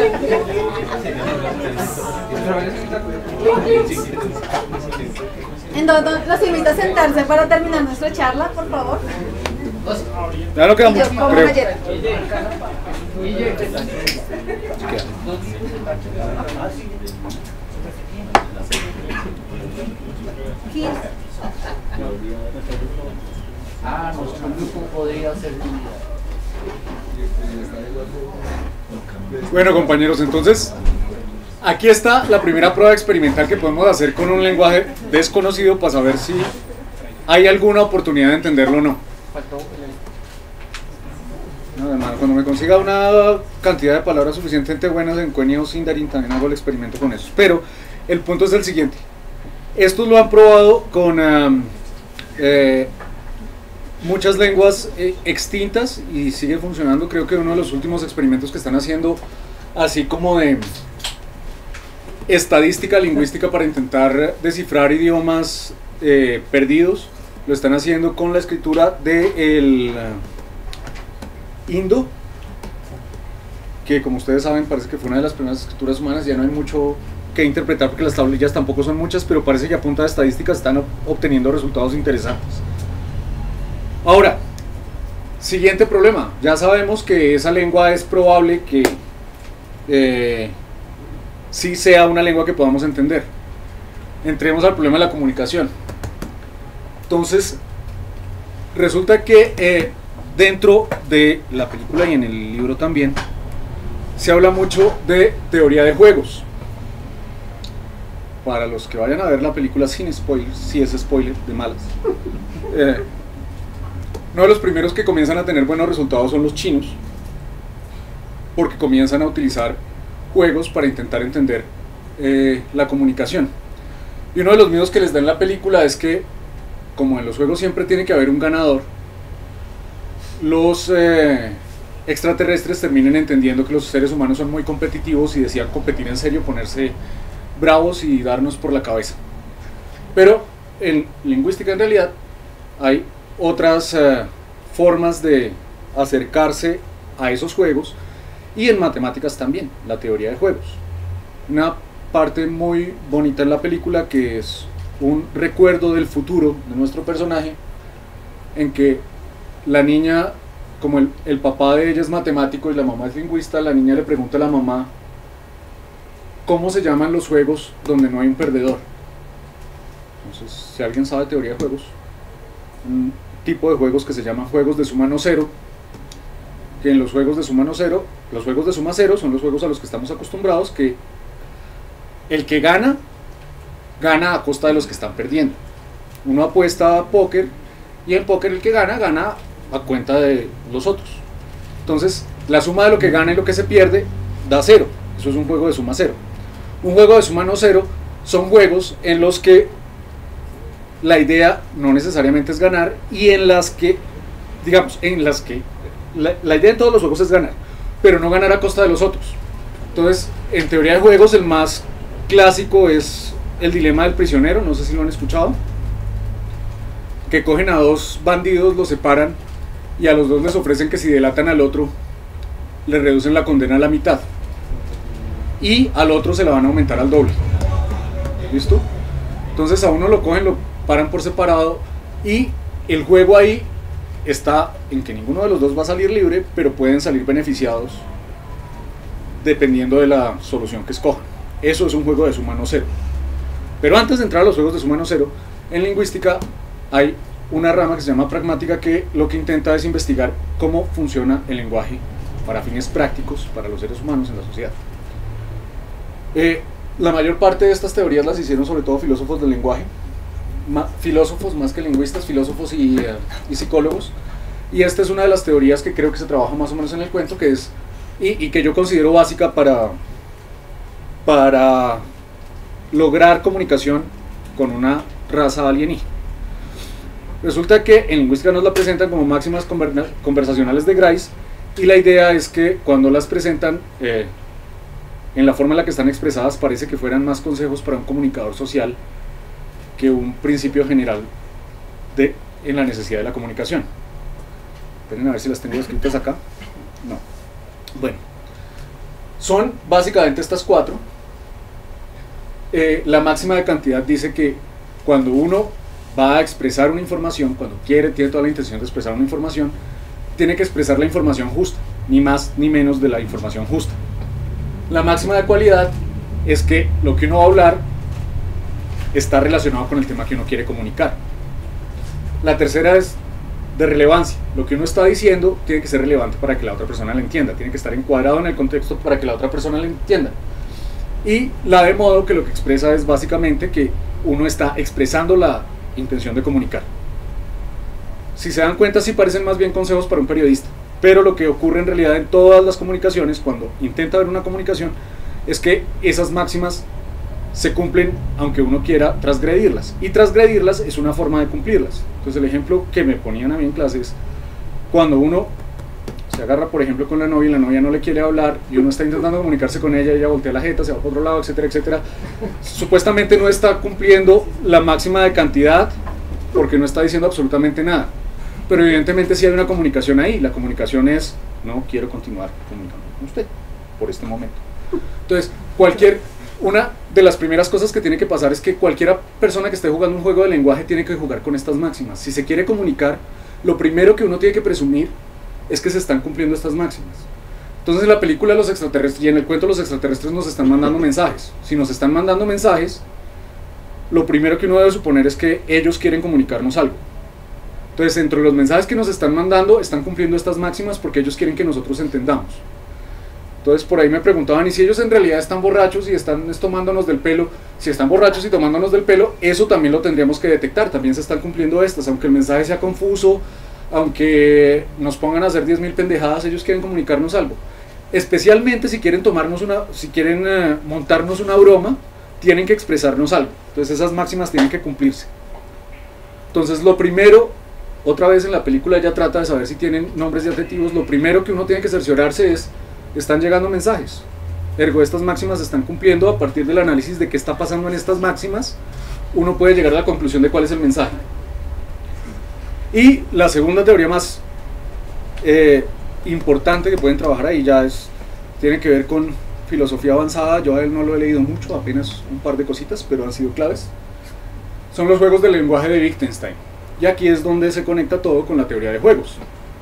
¿En dónde los invito a sentarse para terminar nuestra charla, por favor? Ya no queda Y yo mucho, como creo. galleta. quince. Ah, nuestro grupo podría ser unidad. Bueno, compañeros, entonces aquí está la primera prueba experimental que podemos hacer con un lenguaje desconocido para saber si hay alguna oportunidad de entenderlo o no. No, además, cuando me consiga una cantidad de palabras suficientemente buenas en Quenya o Sindarin, también hago el experimento con eso. Pero el punto es el siguiente. Estos lo han probado con um, eh, muchas lenguas eh, extintas y sigue funcionando. Creo que uno de los últimos experimentos que están haciendo, así como de estadística lingüística para intentar descifrar idiomas eh, perdidos, lo están haciendo con la escritura del uh, indo, que como ustedes saben parece que fue una de las primeras escrituras humanas. Ya no hay mucho que interpretar porque las tablillas tampoco son muchas, pero parece que a punta de estadísticas están ob- obteniendo resultados interesantes. Ahora, siguiente problema. Ya sabemos que esa lengua es probable que eh, sí sea una lengua que podamos entender. Entremos al problema de la comunicación. Entonces, resulta que eh, dentro de la película y en el libro también se habla mucho de teoría de juegos. Para los que vayan a ver la película sin spoilers, si es spoiler de malas, eh, uno de los primeros que comienzan a tener buenos resultados son los chinos, porque comienzan a utilizar juegos para intentar entender eh, la comunicación. Y uno de los miedos que les da en la película es que, como en los juegos siempre tiene que haber un ganador, los eh, extraterrestres terminen entendiendo que los seres humanos son muy competitivos y decían competir en serio, ponerse bravos y darnos por la cabeza. Pero en lingüística en realidad hay otras uh, formas de acercarse a esos juegos, y en matemáticas también, la teoría de juegos. Una parte muy bonita en la película que es un recuerdo del futuro de nuestro personaje, en que la niña, como el, el papá de ella es matemático y la mamá es lingüista, la niña le pregunta a la mamá ¿cómo se llaman los juegos donde no hay un perdedor? Entonces, si alguien sabe teoría de juegos, un tipo de juegos que se llaman juegos de suma no cero, que en los juegos de suma no cero, los juegos de suma cero son los juegos a los que estamos acostumbrados, que el que gana, gana a costa de los que están perdiendo. Uno apuesta a póker y en póker el que gana, gana a cuenta de los otros. Entonces, la suma de lo que gana y lo que se pierde da cero. Eso es un juego de suma cero. Un juego de suma no cero son juegos en los que la idea no necesariamente es ganar, y en las que, digamos, en las que la, la idea de todos los juegos es ganar, pero no ganar a costa de los otros. Entonces, en teoría de juegos, el más clásico es el dilema del prisionero, no sé si lo han escuchado, que cogen a dos bandidos, los separan y a los dos les ofrecen que si delatan al otro, le reducen la condena a la mitad, y al otro se la van a aumentar al doble. ¿Listo? Entonces a uno lo cogen, lo paran por separado, y el juego ahí está en que ninguno de los dos va a salir libre, pero pueden salir beneficiados dependiendo de la solución que escojan. Eso es un juego de suma no cero. Pero antes de entrar a los juegos de suma no cero, en lingüística hay una rama que se llama pragmática, que lo que intenta es investigar cómo funciona el lenguaje para fines prácticos para los seres humanos en la sociedad. Eh, la mayor parte de estas teorías las hicieron sobre todo filósofos del lenguaje, ma, filósofos más que lingüistas, filósofos y, uh, y psicólogos, y esta es una de las teorías que creo que se trabaja más o menos en el cuento, que es, y, y que yo considero básica para para lograr comunicación con una raza alienígena. Resulta que en lingüística nos la presentan como máximas conversacionales de Grice, y la idea es que cuando las presentan eh, en la forma en la que están expresadas parece que fueran más consejos para un comunicador social que un principio general de, en la necesidad de la comunicación. Esperen a ver si las tengo escritas acá. No. Bueno, son básicamente estas cuatro. Eh, la máxima de cantidad dice que cuando uno va a expresar una información, cuando quiere, tiene toda la intención de expresar una información, tiene que expresar la información justa, ni más ni menos de la información justa. La máxima de cualidad es que lo que uno va a hablar está relacionado con el tema que uno quiere comunicar. La tercera es de relevancia. Lo que uno está diciendo tiene que ser relevante para que la otra persona lo entienda, tiene que estar encuadrado en el contexto para que la otra persona lo entienda. Y la de modo, que lo que expresa es básicamente que uno está expresando la intención de comunicar. Si se dan cuenta, sí parecen más bien consejos para un periodista, pero lo que ocurre en realidad en todas las comunicaciones, cuando intenta ver una comunicación, es que esas máximas se cumplen aunque uno quiera transgredirlas, y transgredirlas es una forma de cumplirlas. Entonces el ejemplo que me ponían a mí en clase es cuando uno se agarra por ejemplo con la novia y la novia no le quiere hablar y uno está intentando comunicarse con ella, ella voltea la jeta, se va por otro lado, etcétera, etcétera. Supuestamente no está cumpliendo la máxima de cantidad porque no está diciendo absolutamente nada, pero evidentemente sí hay una comunicación ahí. La comunicación es: no quiero continuar comunicando con usted por este momento. Entonces cualquier una de las primeras cosas que tiene que pasar es que cualquier persona que esté jugando un juego de lenguaje tiene que jugar con estas máximas. Si se quiere comunicar, lo primero que uno tiene que presumir es que se están cumpliendo estas máximas. Entonces en la película los extraterrestres y en el cuento los extraterrestres nos están mandando mensajes. Si nos están mandando mensajes, lo primero que uno debe suponer es que ellos quieren comunicarnos algo. Entonces dentro de los mensajes que nos están mandando están cumpliendo estas máximas porque ellos quieren que nosotros entendamos. Entonces por ahí me preguntaban: ¿y si ellos en realidad están borrachos y están tomándonos del pelo? Si están borrachos y tomándonos del pelo, eso también lo tendríamos que detectar. También se están cumpliendo estas, aunque el mensaje sea confuso, aunque nos pongan a hacer diez mil pendejadas, ellos quieren comunicarnos algo. Especialmente si quieren tomarnos una, si quieren uh, montarnos una broma, tienen que expresarnos algo. Entonces esas máximas tienen que cumplirse. Entonces lo primero, otra vez en la película ella trata de saber si tienen nombres y adjetivos. Lo primero que uno tiene que cerciorarse es: están llegando mensajes, ergo estas máximas se están cumpliendo. A partir del análisis de qué está pasando en estas máximas, uno puede llegar a la conclusión de cuál es el mensaje. Y la segunda teoría más eh, importante que pueden trabajar ahí ya es, tiene que ver con filosofía avanzada. Yo a él no lo he leído mucho, apenas un par de cositas, pero han sido claves. Son los juegos del lenguaje de Wittgenstein, y aquí es donde se conecta todo con la teoría de juegos.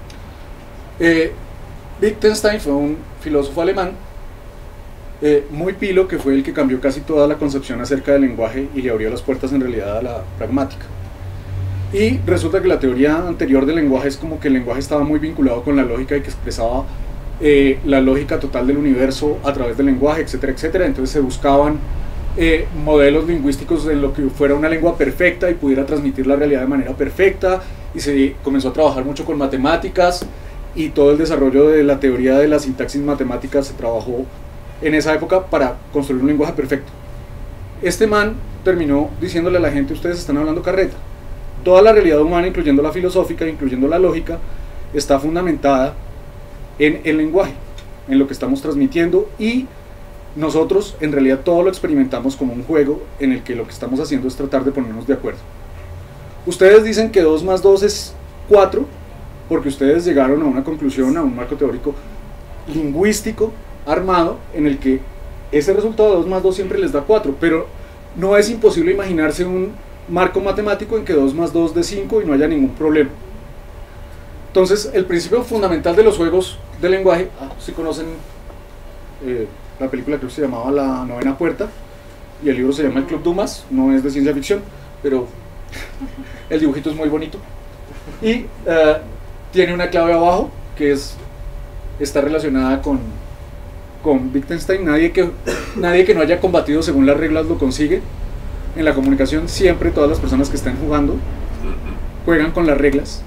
eh, Wittgenstein fue un filósofo alemán eh, muy pilo, que fue el que cambió casi toda la concepción acerca del lenguaje y le abrió las puertas en realidad a la pragmática. Y resulta que la teoría anterior del lenguaje es como que el lenguaje estaba muy vinculado con la lógica y que expresaba eh, la lógica total del universo a través del lenguaje, etcétera, etcétera. Entonces se buscaban eh, modelos lingüísticos en lo que fuera una lengua perfecta y pudiera transmitir la realidad de manera perfecta, y se comenzó a trabajar mucho con matemáticas, y todo el desarrollo de la teoría de la sintaxis matemática se trabajó en esa época para construir un lenguaje perfecto. Este man terminó diciéndole a la gente: ustedes están hablando carreta. Toda la realidad humana, incluyendo la filosófica, incluyendo la lógica, está fundamentada en el lenguaje, en lo que estamos transmitiendo, y nosotros en realidad todo lo experimentamos como un juego en el que lo que estamos haciendo es tratar de ponernos de acuerdo. Ustedes dicen que dos más dos es cuatro porque ustedes llegaron a una conclusión, a un marco teórico lingüístico armado en el que ese resultado de dos más dos siempre les da cuatro, pero no es imposible imaginarse un marco matemático en que dos más dos dé cinco y no haya ningún problema. Entonces el principio fundamental de los juegos de lenguaje, ah, si conocen eh, la película, creo que se llamaba La Novena Puerta, y el libro se llama El Club Dumas, no es de ciencia ficción, pero el dibujito es muy bonito, y uh, tiene una clave abajo que es, está relacionada con, con Wittgenstein. Nadie que, nadie que no haya combatido según las reglas lo consigue. En la comunicación siempre todas las personas que están jugando juegan con las reglas,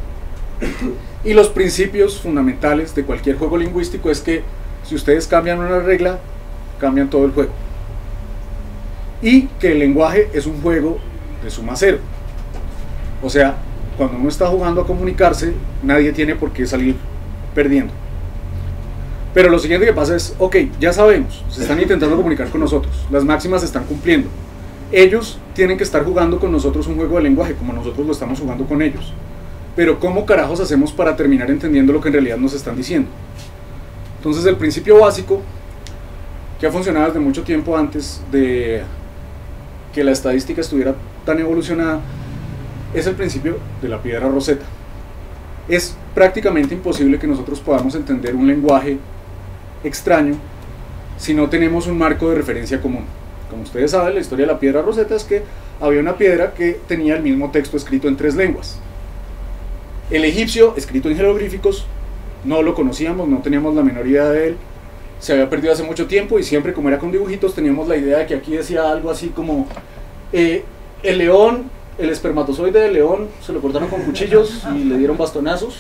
y los principios fundamentales de cualquier juego lingüístico es que si ustedes cambian una regla, cambian todo el juego. y que el lenguaje es un juego de suma cero. O sea, cuando uno está jugando a comunicarse, nadie tiene por qué salir perdiendo. Pero lo siguiente que pasa es, ok, ya sabemos, se están intentando comunicar con nosotros, las máximas se están cumpliendo. Ellos tienen que estar jugando con nosotros un juego de lenguaje, como nosotros lo estamos jugando con ellos. Pero ¿cómo carajos hacemos para terminar entendiendo lo que en realidad nos están diciendo? Entonces el principio básico, que ha funcionado desde mucho tiempo antes de que la estadística estuviera tan evolucionada, es el principio de la piedra Rosetta. Es prácticamente imposible que nosotros podamos entender un lenguaje extraño si no tenemos un marco de referencia común. Como ustedes saben, la historia de la piedra Rosetta es que había una piedra que tenía el mismo texto escrito en tres lenguas. El egipcio, escrito en jeroglíficos, no lo conocíamos, no teníamos la menor idea de él, se había perdido hace mucho tiempo y siempre, como era con dibujitos, teníamos la idea de que aquí decía algo así como eh, el león, el espermatozoide del león se lo cortaron con cuchillos y le dieron bastonazos,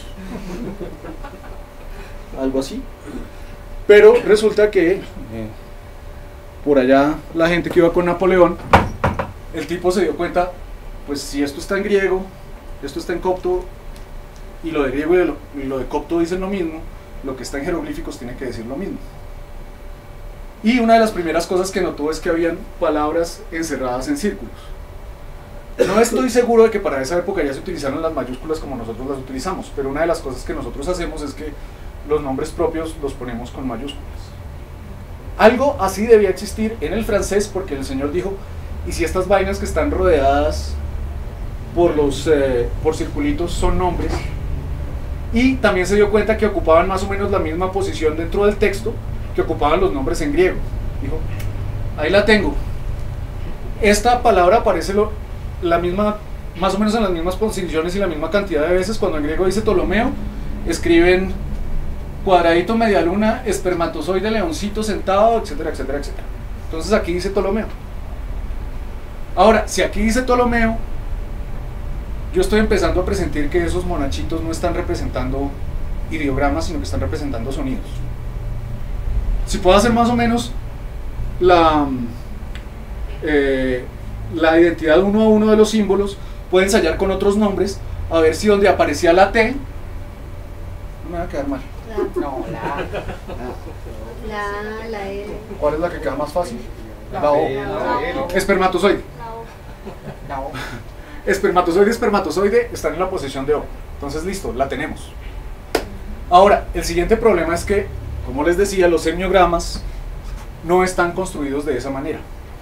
algo así. Pero resulta que eh, por allá la gente que iba con Napoleón, el tipo se dio cuenta, pues si esto está en griego, esto está en copto, y lo de griego y lo, y lo de copto dicen lo mismo, lo que está en jeroglíficos tiene que decir lo mismo. Y una de las primeras cosas que notó es que habían palabras encerradas en círculos. No estoy seguro de que para esa época ya se utilizaron las mayúsculas como nosotros las utilizamos, pero una de las cosas que nosotros hacemos es que los nombres propios los ponemos con mayúsculas. Algo así debía existir en el francés, porque el señor dijo, y si estas vainas que están rodeadas por, los, eh, por circulitos son nombres, y también se dio cuenta que ocupaban más o menos la misma posición dentro del texto que ocupaban los nombres en griego. Dijo, ahí la tengo, esta palabra aparece lo, la misma, más o menos en las mismas posiciones y la misma cantidad de veces. Cuando en griego dice Ptolomeo, escriben cuadradito, media luna, espermatozoide, leoncito sentado, etcétera, etcétera, etcétera. Entonces aquí dice Ptolomeo. Ahora, si aquí dice Ptolomeo, yo estoy empezando a presentir que esos monachitos no están representando ideogramas, sino que están representando sonidos. Si puedo hacer más o menos la, eh, la identidad uno a uno de los símbolos, puedo ensayar con otros nombres, a ver si donde aparecía la T, no me va a quedar mal. La, No, la la, la L. ¿Cuál es la que queda más fácil? La La O. B, la L. Espermatozoide. La O. Espermatozoide y espermatozoide están en la posición de O. Entonces listo, la tenemos. Ahora, el siguiente problema es que, como les decía, los semiogramas no están construidos de esa manera.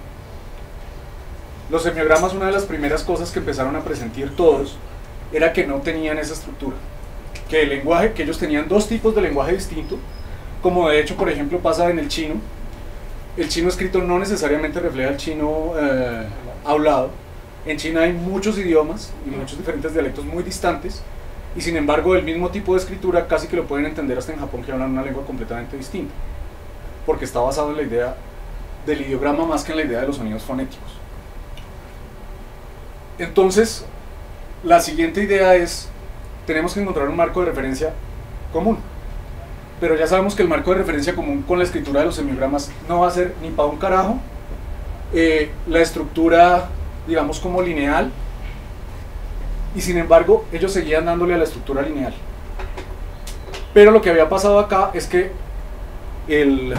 Los semiogramas, una de las primeras cosas que empezaron a presentir todos, era que no tenían esa estructura. Que el lenguaje, que ellos tenían dos tipos de lenguaje distinto, como de hecho, por ejemplo, pasa en el chino. El chino escrito no necesariamente refleja el chino eh, hablado. En China hay muchos idiomas y muchos diferentes dialectos muy distantes, y sin embargo el mismo tipo de escritura casi que lo pueden entender hasta en Japón, que hablan una lengua completamente distinta, porque está basado en la idea del ideograma más que en la idea de los sonidos fonéticos. Entonces, la siguiente idea es, tenemos que encontrar un marco de referencia común, pero ya sabemos que el marco de referencia común con la escritura de los semiogramas no va a ser ni para un carajo. Eh, la estructura, digamos, como lineal, y sin embargo ellos seguían dándole a la estructura lineal. Pero lo que había pasado acá es que el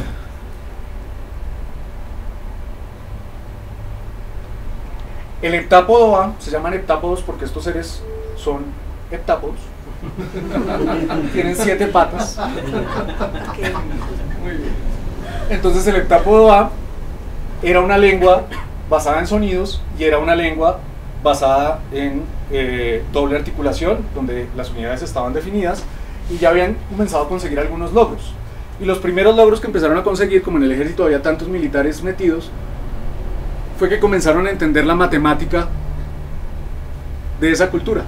el heptápodo A, se llaman heptápodos porque estos seres son heptápodos, tienen siete patas. Muy bien. Entonces el heptápodo A era una lengua basada en sonidos y era una lengua basada en eh, doble articulación, donde las unidades estaban definidas, y ya habían comenzado a conseguir algunos logros. Y los primeros logros que empezaron a conseguir, como en el ejército había tantos militares metidos, fue que comenzaron a entender la matemática de esa cultura.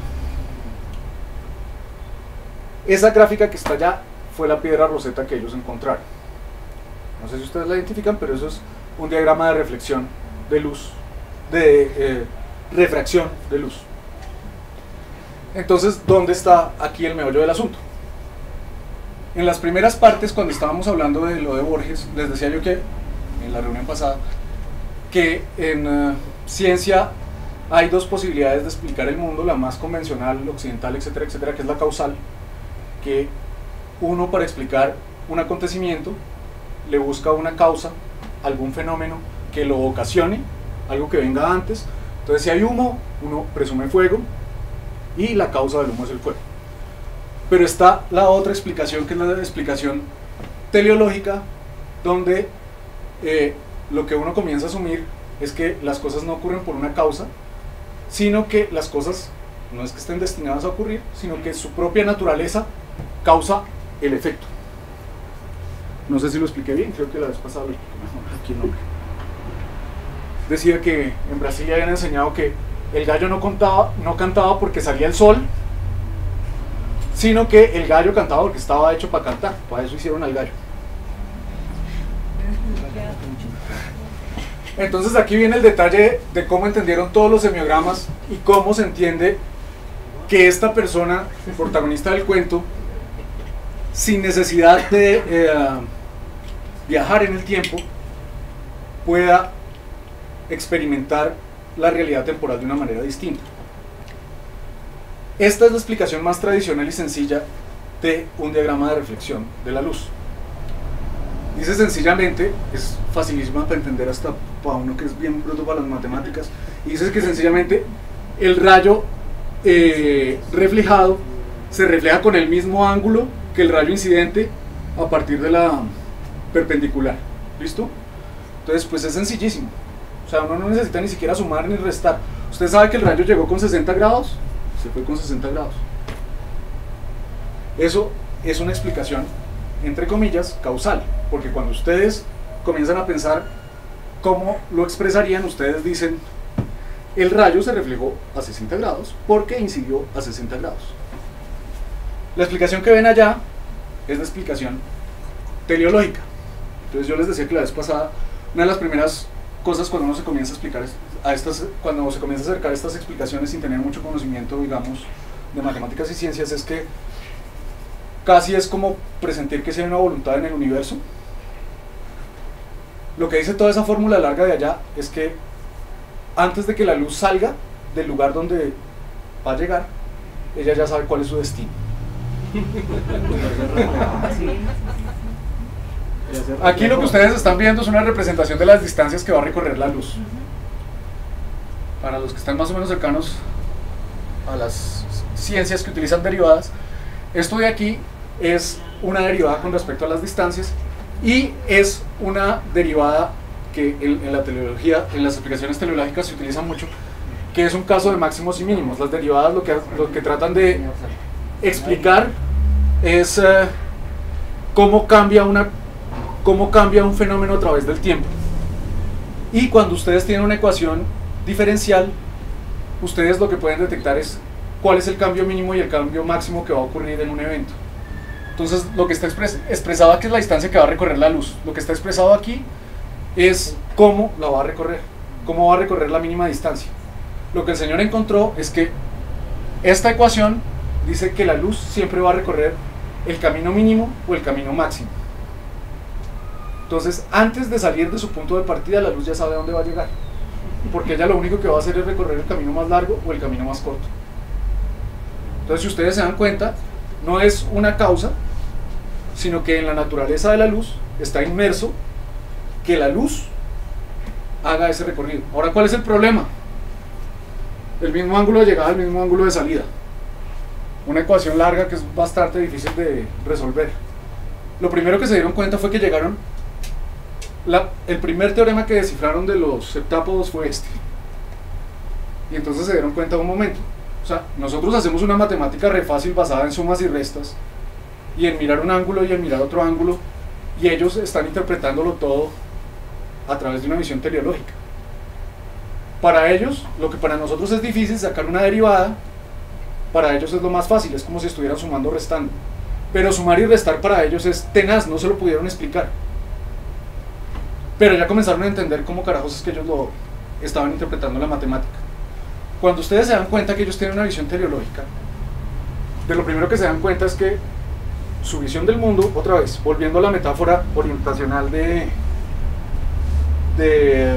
Esa gráfica que está allá fue la piedra Rosetta que ellos encontraron. No sé si ustedes la identifican, pero eso es un diagrama de reflexión de luz, de eh, refracción de luz. Entonces, ¿dónde está aquí el meollo del asunto? En las primeras partes, cuando estábamos hablando de lo de Borges, les decía yo que, en la reunión pasada, que en uh, ciencia hay dos posibilidades de explicar el mundo, la más convencional, occidental, etcétera, etcétera, que es la causal, que uno para explicar un acontecimiento le busca una causa, algún fenómeno que lo ocasione, algo que venga antes. Entonces si hay humo, uno presume fuego y la causa del humo es el fuego. Pero está la otra explicación, que es la explicación teleológica, donde eh, lo que uno comienza a asumir es que las cosas no ocurren por una causa, sino que las cosas no es que estén destinadas a ocurrir, sino que su propia naturaleza causa el efecto. No sé si lo expliqué bien, creo que la vez pasada lo expliqué mejor. Aquí no. Decía que en Brasil habían enseñado que el gallo no, contaba, no cantaba porque salía el sol, sino que el gallo cantaba porque estaba hecho para cantar. Para eso hicieron al gallo. Entonces aquí viene el detalle de cómo entendieron todos los semiogramas y cómo se entiende que esta persona, el protagonista del cuento, sin necesidad de eh, viajar en el tiempo, pueda experimentar la realidad temporal de una manera distinta. Esta es la explicación más tradicional y sencilla de un diagrama de reflexión de la luz. Dice sencillamente, es facilísima para entender hasta para uno que es bien bruto para las matemáticas, y dice que sencillamente el rayo eh, reflejado se refleja con el mismo ángulo que el rayo incidente a partir de la perpendicular. ¿Listo? Entonces pues es sencillísimo, o sea, uno no necesita ni siquiera sumar ni restar. Usted sabe que el rayo llegó con sesenta grados, se fue con sesenta grados. Eso es una explicación, entre comillas, causal, porque cuando ustedes comienzan a pensar cómo lo expresarían, ustedes dicen, el rayo se reflejó a sesenta grados porque incidió a sesenta grados. La explicación que ven allá es la explicación teleológica. Entonces yo les decía que la vez pasada, una de las primeras cosas cuando uno se comienza a explicar a estas, cuando se comienza a acercar a estas explicaciones sin tener mucho conocimiento, digamos, de matemáticas y ciencias, es que casi es como presentir que si hay una voluntad en el universo. Lo que dice toda esa fórmula larga de allá es que antes de que la luz salga del lugar donde va a llegar, ella ya sabe cuál es su destino. Aquí lo que ustedes están viendo es una representación de las distancias que va a recorrer la luz. Para los que están más o menos cercanos a las ciencias que utilizan derivadas, esto de aquí es una derivada con respecto a las distancias y es una derivada que en, en la teleología, en las explicaciones teleológicas se utiliza mucho, que es un caso de máximos y mínimos. Las derivadas lo que, lo que tratan de explicar es uh, cómo cambia una cómo cambia un fenómeno a través del tiempo. Y cuando ustedes tienen una ecuación diferencial, ustedes lo que pueden detectar es cuál es el cambio mínimo y el cambio máximo que va a ocurrir en un evento. Entonces lo que está expres expresado aquí es la distancia que va a recorrer la luz. Lo que está expresado aquí es cómo la va a recorrer, cómo va a recorrer la mínima distancia. Lo que el señor encontró es que esta ecuación dice que la luz siempre va a recorrer el camino mínimo o el camino máximo. Entonces, antes de salir de su punto de partida, la luz ya sabe a dónde va a llegar, porque ella lo único que va a hacer es recorrer el camino más largo o el camino más corto. Entonces, si ustedes se dan cuenta, no es una causa, sino que en la naturaleza de la luz está inmerso que la luz haga ese recorrido. Ahora, ¿cuál es el problema? El mismo ángulo de llegada, el mismo ángulo de salida. Una ecuación larga que es bastante difícil de resolver. Lo primero que se dieron cuenta fue que llegaron, la, el primer teorema que descifraron de los septápodos fue este. Y entonces se dieron cuenta de un momento. O sea, nosotros hacemos una matemática re fácil basada en sumas y restas, y en mirar un ángulo y en mirar otro ángulo, y ellos están interpretándolo todo a través de una visión teleológica. Para ellos, lo que para nosotros es difícil, sacar una derivada, para ellos es lo más fácil, es como si estuvieran sumando o restando. Pero sumar y restar para ellos es tenaz, no se lo pudieron explicar. Pero ya comenzaron a entender cómo carajos es que ellos lo estaban interpretando la matemática. Cuando ustedes se dan cuenta que ellos tienen una visión teleológica, de lo primero que se dan cuenta es que su visión del mundo, otra vez, volviendo a la metáfora orientacional de, de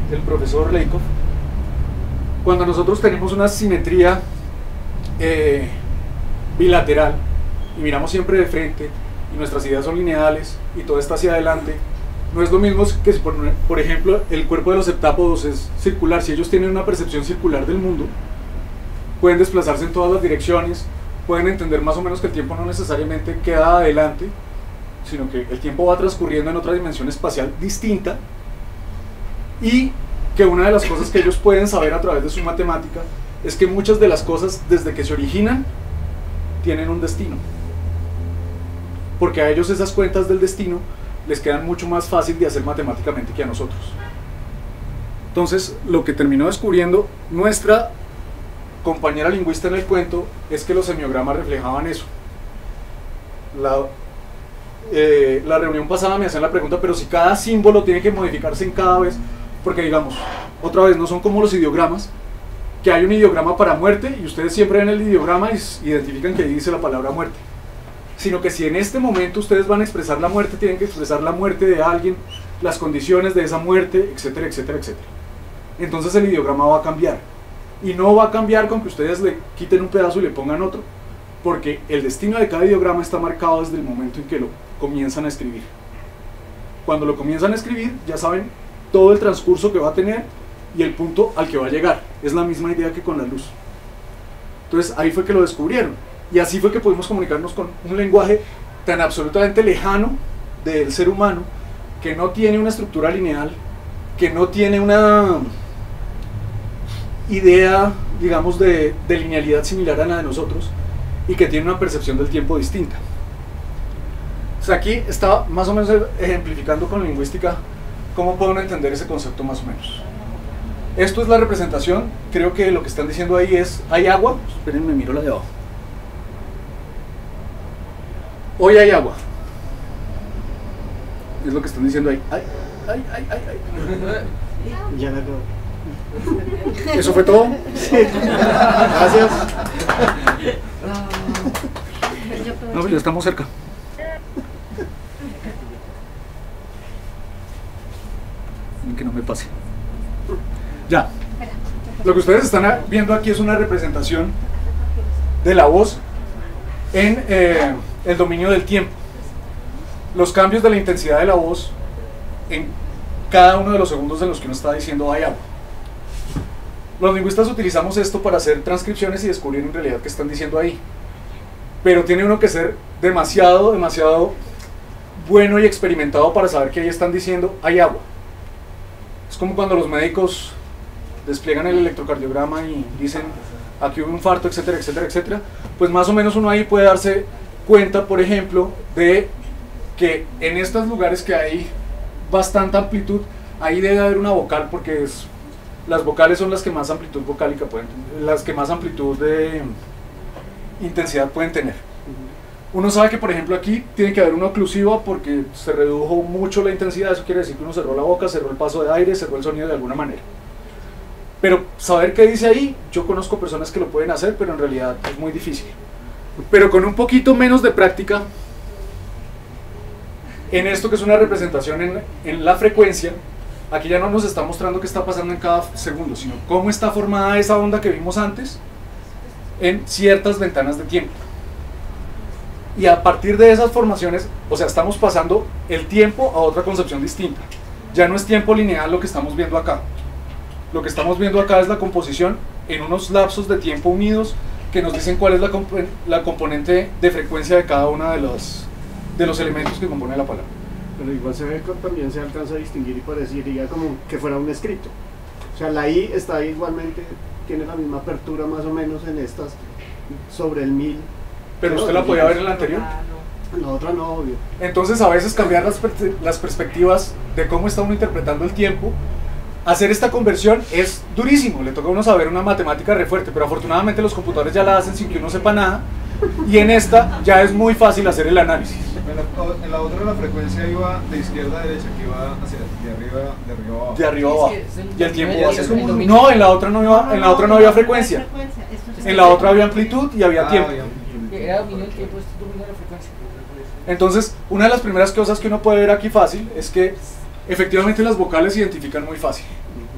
el profesor Leikov, cuando nosotros tenemos una simetría eh, bilateral y miramos siempre de frente y nuestras ideas son lineales y todo está hacia adelante, no es lo mismo que si por, por ejemplo el cuerpo de los septápodos es circular. Si ellos tienen una percepción circular del mundo, pueden desplazarse en todas las direcciones, pueden entender más o menos que el tiempo no necesariamente queda adelante, sino que el tiempo va transcurriendo en otra dimensión espacial distinta, y que una de las cosas que ellos pueden saber a través de su matemática es que muchas de las cosas desde que se originan tienen un destino, porque a ellos esas cuentas del destino les quedan mucho más fácil de hacer matemáticamente que a nosotros. Entonces, lo que terminó descubriendo nuestra compañera lingüista en el cuento es que los semiogramas reflejaban eso. La, eh, la reunión pasada me hacían la pregunta, pero si cada símbolo tiene que modificarse en cada vez, porque digamos, otra vez, no son como los ideogramas, que hay un ideograma para muerte y ustedes siempre ven el ideograma y identifican que ahí dice la palabra muerte, sino que si en este momento ustedes van a expresar la muerte, tienen que expresar la muerte de alguien, las condiciones de esa muerte, etcétera, etcétera, etcétera. Entonces el ideograma va a cambiar, y no va a cambiar con que ustedes le quiten un pedazo y le pongan otro, porque el destino de cada ideograma está marcado desde el momento en que lo comienzan a escribir. Cuando lo comienzan a escribir, ya saben todo el transcurso que va a tener y el punto al que va a llegar. Es la misma idea que con la luz. Entonces ahí fue que lo descubrieron, y así fue que pudimos comunicarnos con un lenguaje tan absolutamente lejano del ser humano, que no tiene una estructura lineal, que no tiene una idea, digamos, de, de linealidad similar a la de nosotros, y que tiene una percepción del tiempo distinta. O sea, aquí estaba más o menos ejemplificando con lingüística cómo pueden entender ese concepto más o menos. Esto es la representación. Creo que lo que están diciendo ahí es, ¿hay agua? Espérenme, miro la de abajo. Hoy hay agua. Es lo que están diciendo ahí. Ay, ay, ay, ay, ay. Ya la acabo. ¿Eso fue todo? Sí. Gracias. No, ya estamos cerca. Que no me pase. Ya. Lo que ustedes están viendo aquí es una representación de la voz en eh, el dominio del tiempo. Los cambios de la intensidad de la voz en cada uno de los segundos en los que uno está diciendo hay agua. Los lingüistas utilizamos esto para hacer transcripciones y descubrir en realidad qué están diciendo ahí. Pero tiene uno que ser demasiado, demasiado bueno y experimentado para saber que ahí están diciendo hay agua. Es como cuando los médicos despliegan el electrocardiograma y dicen aquí hubo un infarto, etcétera, etcétera, etcétera. Pues más o menos uno ahí puede darse cuenta, por ejemplo, de que en estos lugares que hay bastante amplitud, ahí debe haber una vocal, porque es, las vocales son las que más amplitud vocálica pueden tener, las que más amplitud de intensidad pueden tener. Uno sabe que, por ejemplo, aquí tiene que haber una oclusiva porque se redujo mucho la intensidad. Eso quiere decir que uno cerró la boca, cerró el paso de aire, cerró el sonido de alguna manera. Pero saber qué dice ahí, yo conozco personas que lo pueden hacer, pero en realidad es muy difícil. Pero con un poquito menos de práctica en esto que es una representación en, en la frecuencia, aquí ya no nos está mostrando qué está pasando en cada segundo, sino cómo está formada esa onda que vimos antes en ciertas ventanas de tiempo. Y a partir de esas formaciones, o sea, estamos pasando el tiempo a otra concepción distinta. Ya no es tiempo lineal lo que estamos viendo acá. Lo que estamos viendo acá es la composición en unos lapsos de tiempo unidos que nos dicen cuál es la, comp la componente de frecuencia de cada uno de los, de los elementos que componen la palabra. Pero igual se ve que también se alcanza a distinguir y parecería como que fuera un escrito. O sea, la I está igualmente, tiene la misma apertura más o menos en estas, sobre el mil. Pero usted la podía ver en la anterior. En la otra no, obvio. Entonces a veces cambiar las, per las perspectivas de cómo está uno interpretando el tiempo, hacer esta conversión es durísimo, le toca a uno saber una matemática re fuerte, pero afortunadamente los computadores ya la hacen sin que uno sepa nada, y en esta ya es muy fácil hacer el análisis. En la, en la otra la frecuencia iba de izquierda a derecha, que iba hacia de arriba, de arriba a abajo. De arriba a abajo. Y el tiempo va a ser como... No, en la otra no, iba, en la otra no había frecuencia. En la otra había amplitud y había tiempo. Era dominio del tiempo, esto es dominio de la frecuencia. Entonces, una de las primeras cosas que uno puede ver aquí fácil es que efectivamente las vocales se identifican muy fácil.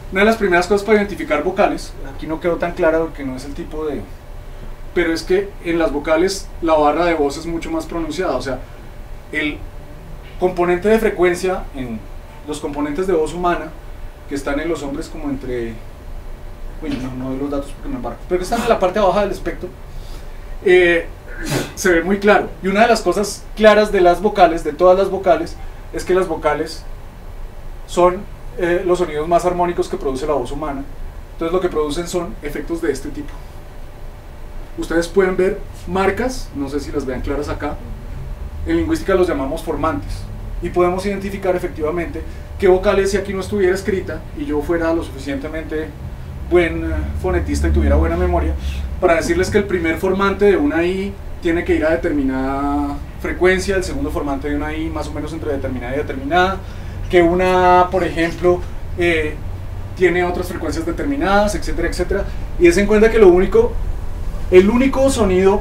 Una de las primeras cosas para identificar vocales, aquí no quedó tan clara porque no es el tipo de... pero es que en las vocales la barra de voz es mucho más pronunciada, o sea, el componente de frecuencia en los componentes de voz humana, que están en los hombres como entre... uy, no, no doy los datos porque me embarco, pero que están en la parte baja del espectro, eh, se ve muy claro. Y una de las cosas claras de las vocales, de todas las vocales, es que las vocales son eh, los sonidos más armónicos que produce la voz humana. Entonces lo que producen son efectos de este tipo. Ustedes pueden ver marcas, no sé si las vean claras acá, en lingüística los llamamos formantes, y podemos identificar efectivamente qué vocales, si aquí no estuviera escrita y yo fuera lo suficientemente buen uh, fonetista y tuviera buena memoria, para decirles que el primer formante de una I tiene que ir a determinada frecuencia, el segundo formante de una I más o menos entre determinada y determinada, que una, por ejemplo, eh, tiene otras frecuencias determinadas, etcétera, etcétera, y des en cuenta que lo único, el único sonido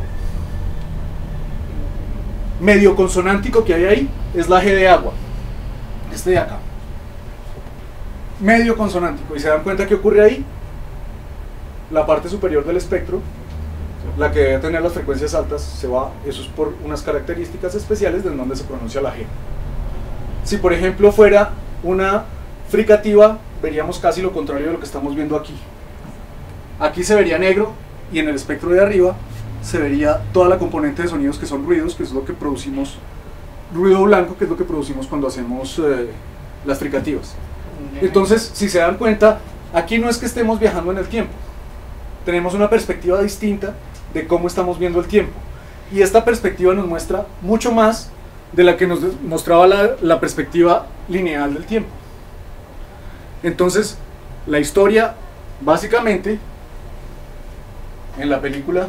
medio consonántico que hay ahí es la G de agua, este de acá, medio consonántico, y se dan cuenta que ocurre ahí. La parte superior del espectro, la que debe tener las frecuencias altas, se va, eso es por unas características especiales de donde se pronuncia la G. Si por ejemplo fuera una fricativa, veríamos casi lo contrario de lo que estamos viendo aquí. Aquí se vería negro, y en el espectro de arriba se vería toda la componente de sonidos que son ruidos, que es lo que producimos, ruido blanco, que es lo que producimos cuando hacemos eh, las fricativas. Entonces, si se dan cuenta, aquí no es que estemos viajando en el tiempo, tenemos una perspectiva distinta de cómo estamos viendo el tiempo, y esta perspectiva nos muestra mucho más de la que nos mostraba la, la perspectiva lineal del tiempo. Entonces, la historia, básicamente, en la película,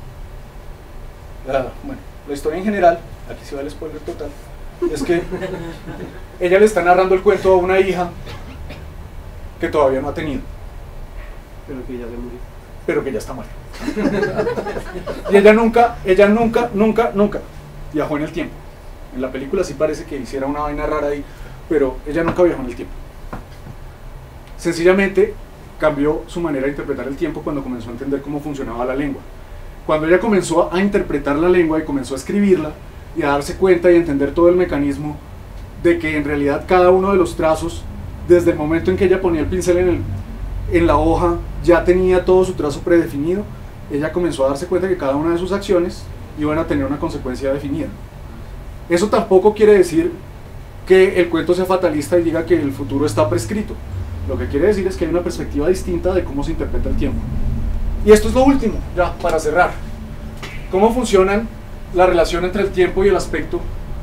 la, bueno, la historia en general, aquí se va el spoiler total, es que ella le está narrando el cuento a una hija que todavía no ha tenido, Pero que ya se murió. pero que ya está muerta. Y ella nunca, ella nunca, nunca, nunca viajó en el tiempo. En la película sí parece que hiciera una vaina rara ahí, pero ella nunca viajó en el tiempo. Sencillamente cambió su manera de interpretar el tiempo cuando comenzó a entender cómo funcionaba la lengua. Cuando ella comenzó a interpretar la lengua y comenzó a escribirla y a darse cuenta y a entender todo el mecanismo de que en realidad cada uno de los trazos, desde el momento en que ella ponía el pincel en, el, en la hoja, ya tenía todo su trazo predefinido, ella comenzó a darse cuenta que cada una de sus acciones iban a tener una consecuencia definida. Eso tampoco quiere decir que el cuento sea fatalista y diga que el futuro está prescrito. Lo que quiere decir es que hay una perspectiva distinta de cómo se interpreta el tiempo. Y esto es lo último, ya para cerrar. ¿Cómo funcionan la relación entre el tiempo y el aspecto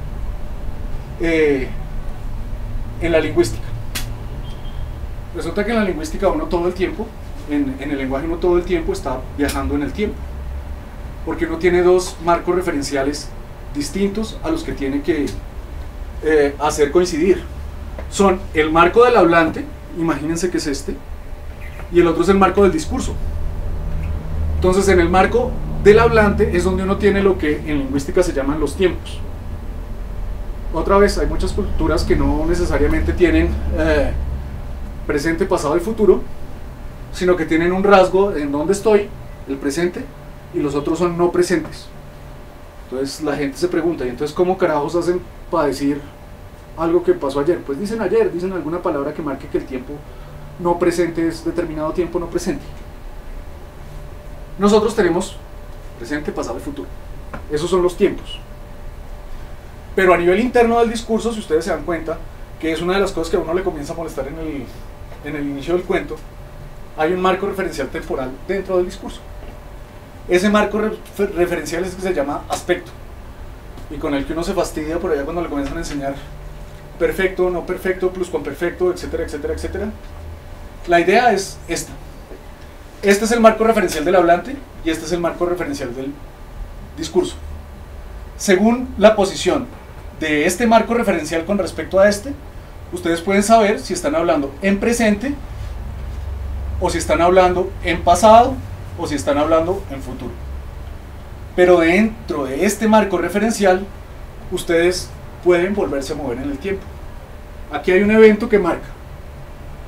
eh, en la lingüística? Resulta que en la lingüística uno todo el tiempo, en, en el lenguaje uno todo el tiempo está viajando en el tiempo, porque uno tiene dos marcos referenciales distintos a los que tiene que eh, hacer coincidir. Son el marco del hablante, imagínense que es este, y el otro es el marco del discurso. Entonces en el marco del hablante es donde uno tiene lo que en lingüística se llaman los tiempos. Otra vez, hay muchas culturas que no necesariamente tienen eh, presente, pasado y futuro, sino que tienen un rasgo en donde estoy, el presente, y los otros son no presentes. Entonces la gente se pregunta, ¿y entonces cómo carajos hacen para decir algo que pasó ayer? Pues dicen ayer, dicen alguna palabra que marque que el tiempo no presente es determinado tiempo no presente. Nosotros tenemos presente, pasado y futuro. Esos son los tiempos. Pero a nivel interno del discurso, si ustedes se dan cuenta, que es una de las cosas que a uno le comienza a molestar en el, en el inicio del cuento, hay un marco referencial temporal dentro del discurso. Ese marco refer referencial es el que se llama aspecto, y con el que uno se fastidia por allá cuando le comienzan a enseñar perfecto, no perfecto, pluscuamperfecto, etcétera, etcétera, etcétera. La idea es esta. Este es el marco referencial del hablante y este es el marco referencial del discurso. Según la posición de este marco referencial con respecto a este, ustedes pueden saber si están hablando en presente, o si están hablando en pasado, o si están hablando en futuro. Pero dentro de este marco referencial, ustedes pueden volverse a mover en el tiempo. Aquí hay un evento que marca.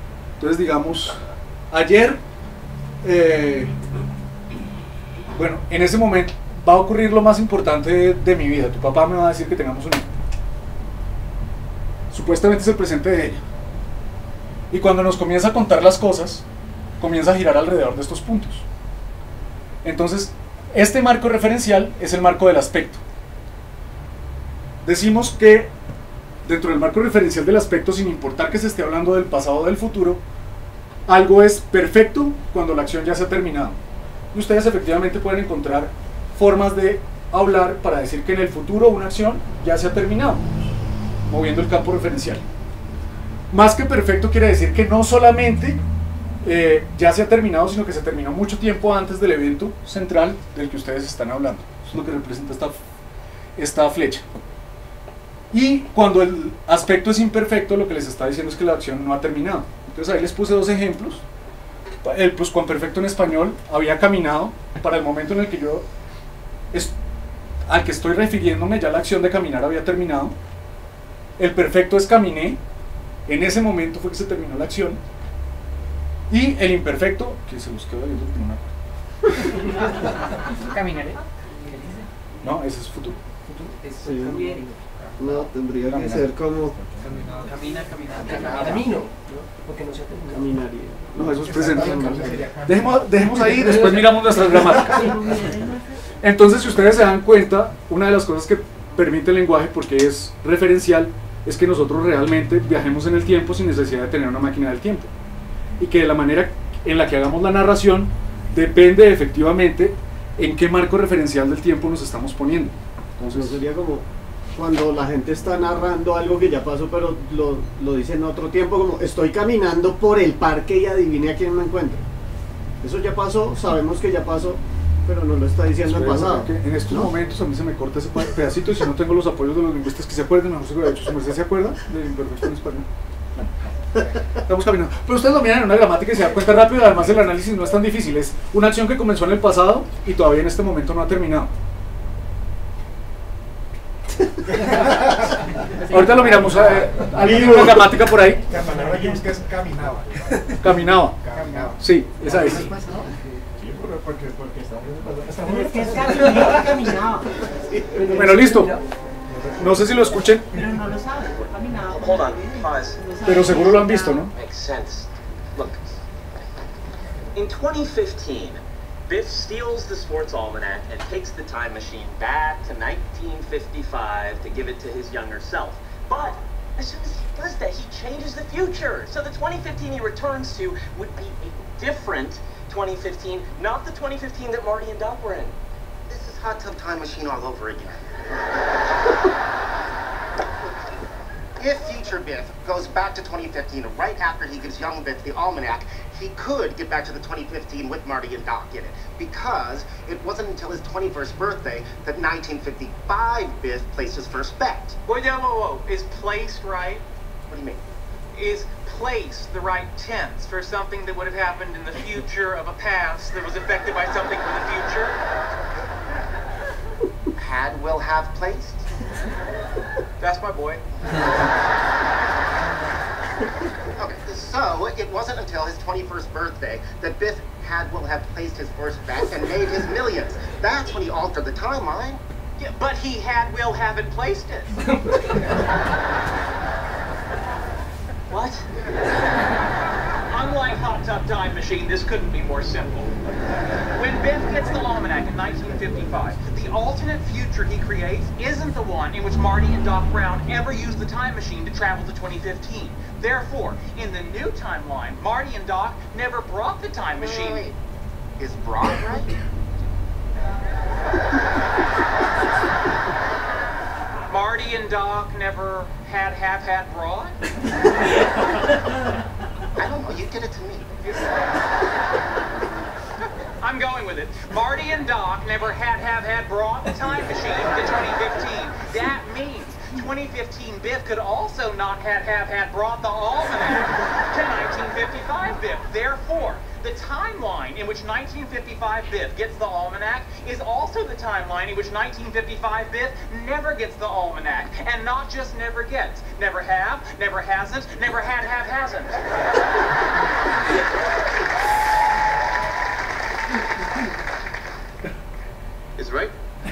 Entonces, digamos, ayer, eh, bueno, en ese momento va a ocurrir lo más importante de, de mi vida. Tu papá me va a decir que tengamos un hijo. Supuestamente es el presente de ella. Y cuando nos comienza a contar las cosas, comienza a girar alrededor de estos puntos. Entonces, este marco referencial es el marco del aspecto. Decimos que dentro del marco referencial del aspecto, sin importar que se esté hablando del pasado o del futuro, algo es perfecto cuando la acción ya se ha terminado. Y ustedes efectivamente pueden encontrar formas de hablar para decir que en el futuro una acción ya se ha terminado, moviendo el campo referencial. Más que perfecto quiere decir que no solamente eh, ya se ha terminado, sino que se terminó mucho tiempo antes del evento central del que ustedes están hablando. Eso es lo que representa esta, esta flecha. Y cuando el aspecto es imperfecto, lo que les está diciendo es que la acción no ha terminado. Entonces ahí les puse dos ejemplos. El pluscuamperfecto en español había caminado para el momento en el que yo es, al que estoy refiriéndome, ya la acción de caminar había terminado. El perfecto es caminé, en ese momento fue que se terminó la acción. Y el imperfecto, que se los quedo viendo por una cosa. Caminaré. No, ese es futuro. Sí. No, tendría que ser como Camina, camina, Camino, ¿no? Porque no se terminó. caminaría. No, eso es presente. Dejemos, dejemos ahí, después miramos nuestras gramáticas. Entonces, si ustedes se dan cuenta, una de las cosas que permite el lenguaje, porque es referencial, es que nosotros realmente viajemos en el tiempo sin necesidad de tener una máquina del tiempo. Y que de la manera en la que hagamos la narración depende efectivamente en qué marco referencial del tiempo nos estamos poniendo. Entonces sería como cuando la gente está narrando algo que ya pasó, pero lo, lo dice en otro tiempo, como estoy caminando por el parque y adivine a quién me encuentro. Eso ya pasó, sabemos que ya pasó, pero no lo está diciendo en pasado. En estos ¿no? momentos a mí se me corta ese pedacito y si no tengo los apoyos de los lingüistas que se acuerden, mejor se hubiera hecho. ¿Su merced se acuerda del imperfecto en español? Estamos caminando. Pero ustedes lo miran en una gramática y se dan cuenta rápido, además el análisis no es tan difícil. Es una acción que comenzó en el pasado y todavía en este momento no ha terminado. Ahorita lo miramos. Eh, ¿Alguien tiene una gramática por ahí? La palabra que busca es caminaba. Caminaba. Caminaba. Sí, esa es. Sí, porque, porque Caminaba, caminaba. Bueno, listo. No sé si lo escuchen, Pero no lo sabe, caminaba. Hold on, pause. pero seguro lo han visto, ¿no? Makes sense. Look, in twenty fifteen, Biff steals the sports almanac and takes the time machine back to nineteen fifty-five to give it to his younger self. But as soon as he does that, he changes the future. So the twenty fifteen he returns to would be a different twenty fifteen, not the twenty fifteen that Marty and Doc were in. This is Hot Tub Time Machine all over again. If future Biff goes back to twenty fifteen right after he gives young Biff the almanac, he could get back to the twenty fifteen with Marty and Doc in it, because it wasn't until his twenty-first birthday that nineteen fifty-five Biff placed his first bet. Whoa, whoa, whoa, whoa. Is placed right? What do you mean? Is place the right tense for something that would have happened in the future of a past that was affected by something from the future? Had will have placed? That's my boy. Okay, so it wasn't until his twenty-first birthday that Biff had will have placed his first bet and made his millions. That's when he altered the timeline. Yeah, but he had will haven't placed it. What? Unlike Hot Tub Time Machine, this couldn't be more simple. When Biff gets the almanac in nineteen fifty-five, the alternate future he creates isn't the one in which Marty and Doc Brown ever used the time machine to travel to twenty fifteen. Therefore, in the new timeline, Marty and Doc never brought the time machine. Wait, wait. Is brought right? Marty and Doc never had have had brought? I don't know, you did it to me. I'm going with it. Marty and Doc never had have had brought the time machine to twenty fifteen. That means twenty fifteen Biff could also not have have had brought the almanac to nineteen fifty-five Biff. Therefore, The timeline in which nineteen fifty-five Biff gets the almanac is also the timeline in which nineteen fifty-five Biff never gets the almanac. And not just never gets. Never have, never hasn't, never had, have, hasn't. Is right?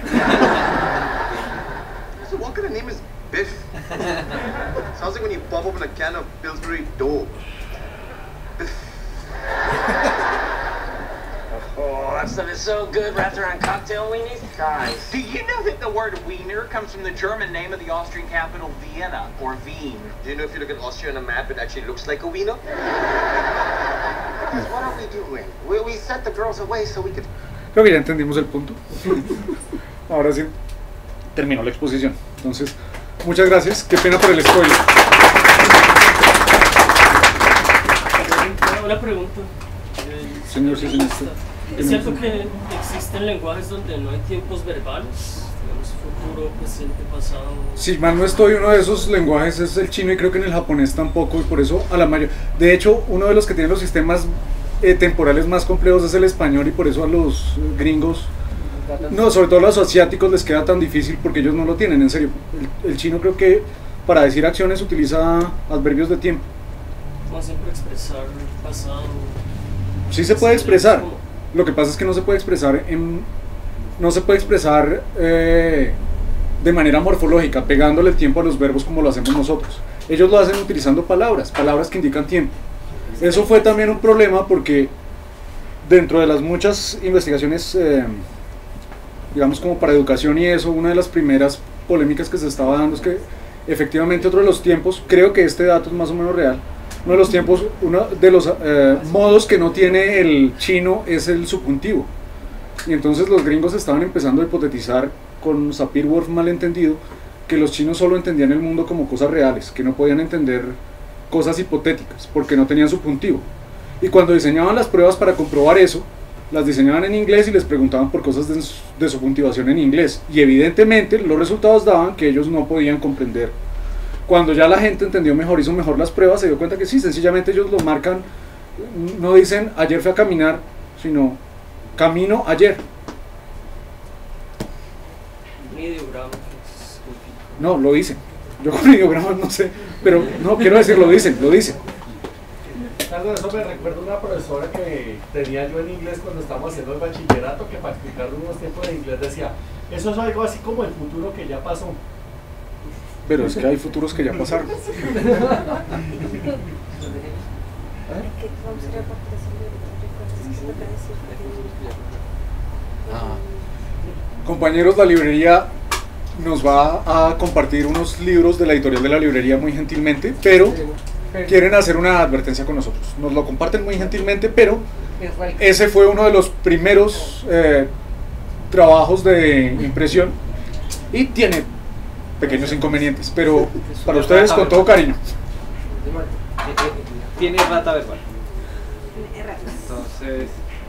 So what kind of name is Biff? Sounds like when you pop open a can of Pillsbury Dough. Oh, that stuff is so good wrapped around cocktail weenies. Guys, do you know that the word wiener comes from the German name of the Austrian capital, Vienna, or Wien? Do you know if you look at Austria on a map, it actually looks like a wiener? Guys, what are we doing? We, we set the girls away so we could... Creo que ya entendimos el punto. Ahora sí, terminó la exposición. Entonces, muchas gracias. Qué pena por el spoiler. Una pregunta. Señor, sí, señor. ¿Es cierto que existen lenguajes donde no hay tiempos verbales? Digamos, futuro, presente, pasado. Si mal no estoy, uno de esos lenguajes es el chino y creo que en el japonés tampoco, y por eso a la mayor. De hecho, uno de los que tiene los sistemas eh, temporales más complejos es el español y por eso a los gringos, no, sobre todo a los asiáticos les queda tan difícil porque ellos no lo tienen, en serio. El, el chino creo que para decir acciones utiliza adverbios de tiempo. ¿Cómo siempre expresar el pasado? Sí se puede expresar. Lo que pasa es que no se puede expresar en, no se puede expresar eh, de manera morfológica, pegándole el tiempo a los verbos como lo hacemos nosotros. Ellos lo hacen utilizando palabras, palabras que indican tiempo. Eso fue también un problema porque dentro de las muchas investigaciones, eh, digamos como para educación y eso, una de las primeras polémicas que se estaba dando es que efectivamente otro de los tiempos, creo que este dato es más o menos real, uno de los tiempos, uno de los eh, modos que no tiene el chino es el subjuntivo. Y entonces los gringos estaban empezando a hipotetizar con Sapir-Whorf malentendido que los chinos solo entendían el mundo como cosas reales, que no podían entender cosas hipotéticas porque no tenían subjuntivo. Y cuando diseñaban las pruebas para comprobar eso, las diseñaban en inglés y les preguntaban por cosas de, de subjuntivación en inglés. Y evidentemente los resultados daban que ellos no podían comprender. Cuando ya la gente entendió mejor, hizo mejor las pruebas, se dio cuenta que sí, sencillamente ellos lo marcan, no dicen ayer fui a caminar, sino camino ayer. Un ideograma. No, lo dicen. Yo con ideogramas no sé, pero no, quiero decir, lo dicen, lo dicen. Algo de eso me recuerda una profesora que tenía yo en inglés cuando estábamos haciendo el bachillerato, que para explicar unos tiempos de inglés decía, eso es algo así como el futuro que ya pasó. Pero es que hay futuros que ya pasaron. Compañeros, la librería nos va a compartir unos libros de la editorial de la librería muy gentilmente, pero quieren hacer una advertencia con nosotros. Nos lo comparten muy gentilmente, pero ese fue uno de los primeros eh, trabajos de impresión y tiene pequeños inconvenientes, pero para ustedes con todo cariño. Tiene rata verbal. Entonces,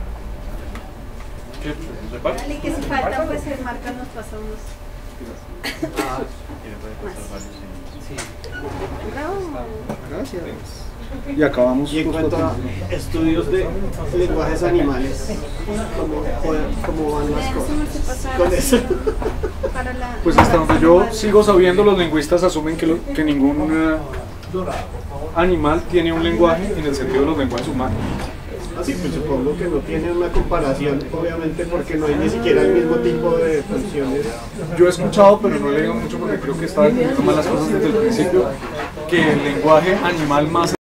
¿qué? ¿Reparte? Dale, que si falta, pues el marca nos pasa unos. Ah, sí. Bravo. Gracias. Y acabamos. Y en cuanto a estudios de lenguajes animales, ¿cómo, cómo van las cosas? Con eso. Pues hasta donde yo sigo sabiendo, los lingüistas asumen que, lo, que ningún uh, animal tiene un lenguaje en el sentido de los lenguajes humanos. Así pues supongo que no tiene una comparación, obviamente porque no hay ni siquiera el mismo tipo de funciones. Yo he escuchado, pero no he leído mucho porque creo que estaba entendiendo mal las cosas desde el principio, que el lenguaje animal más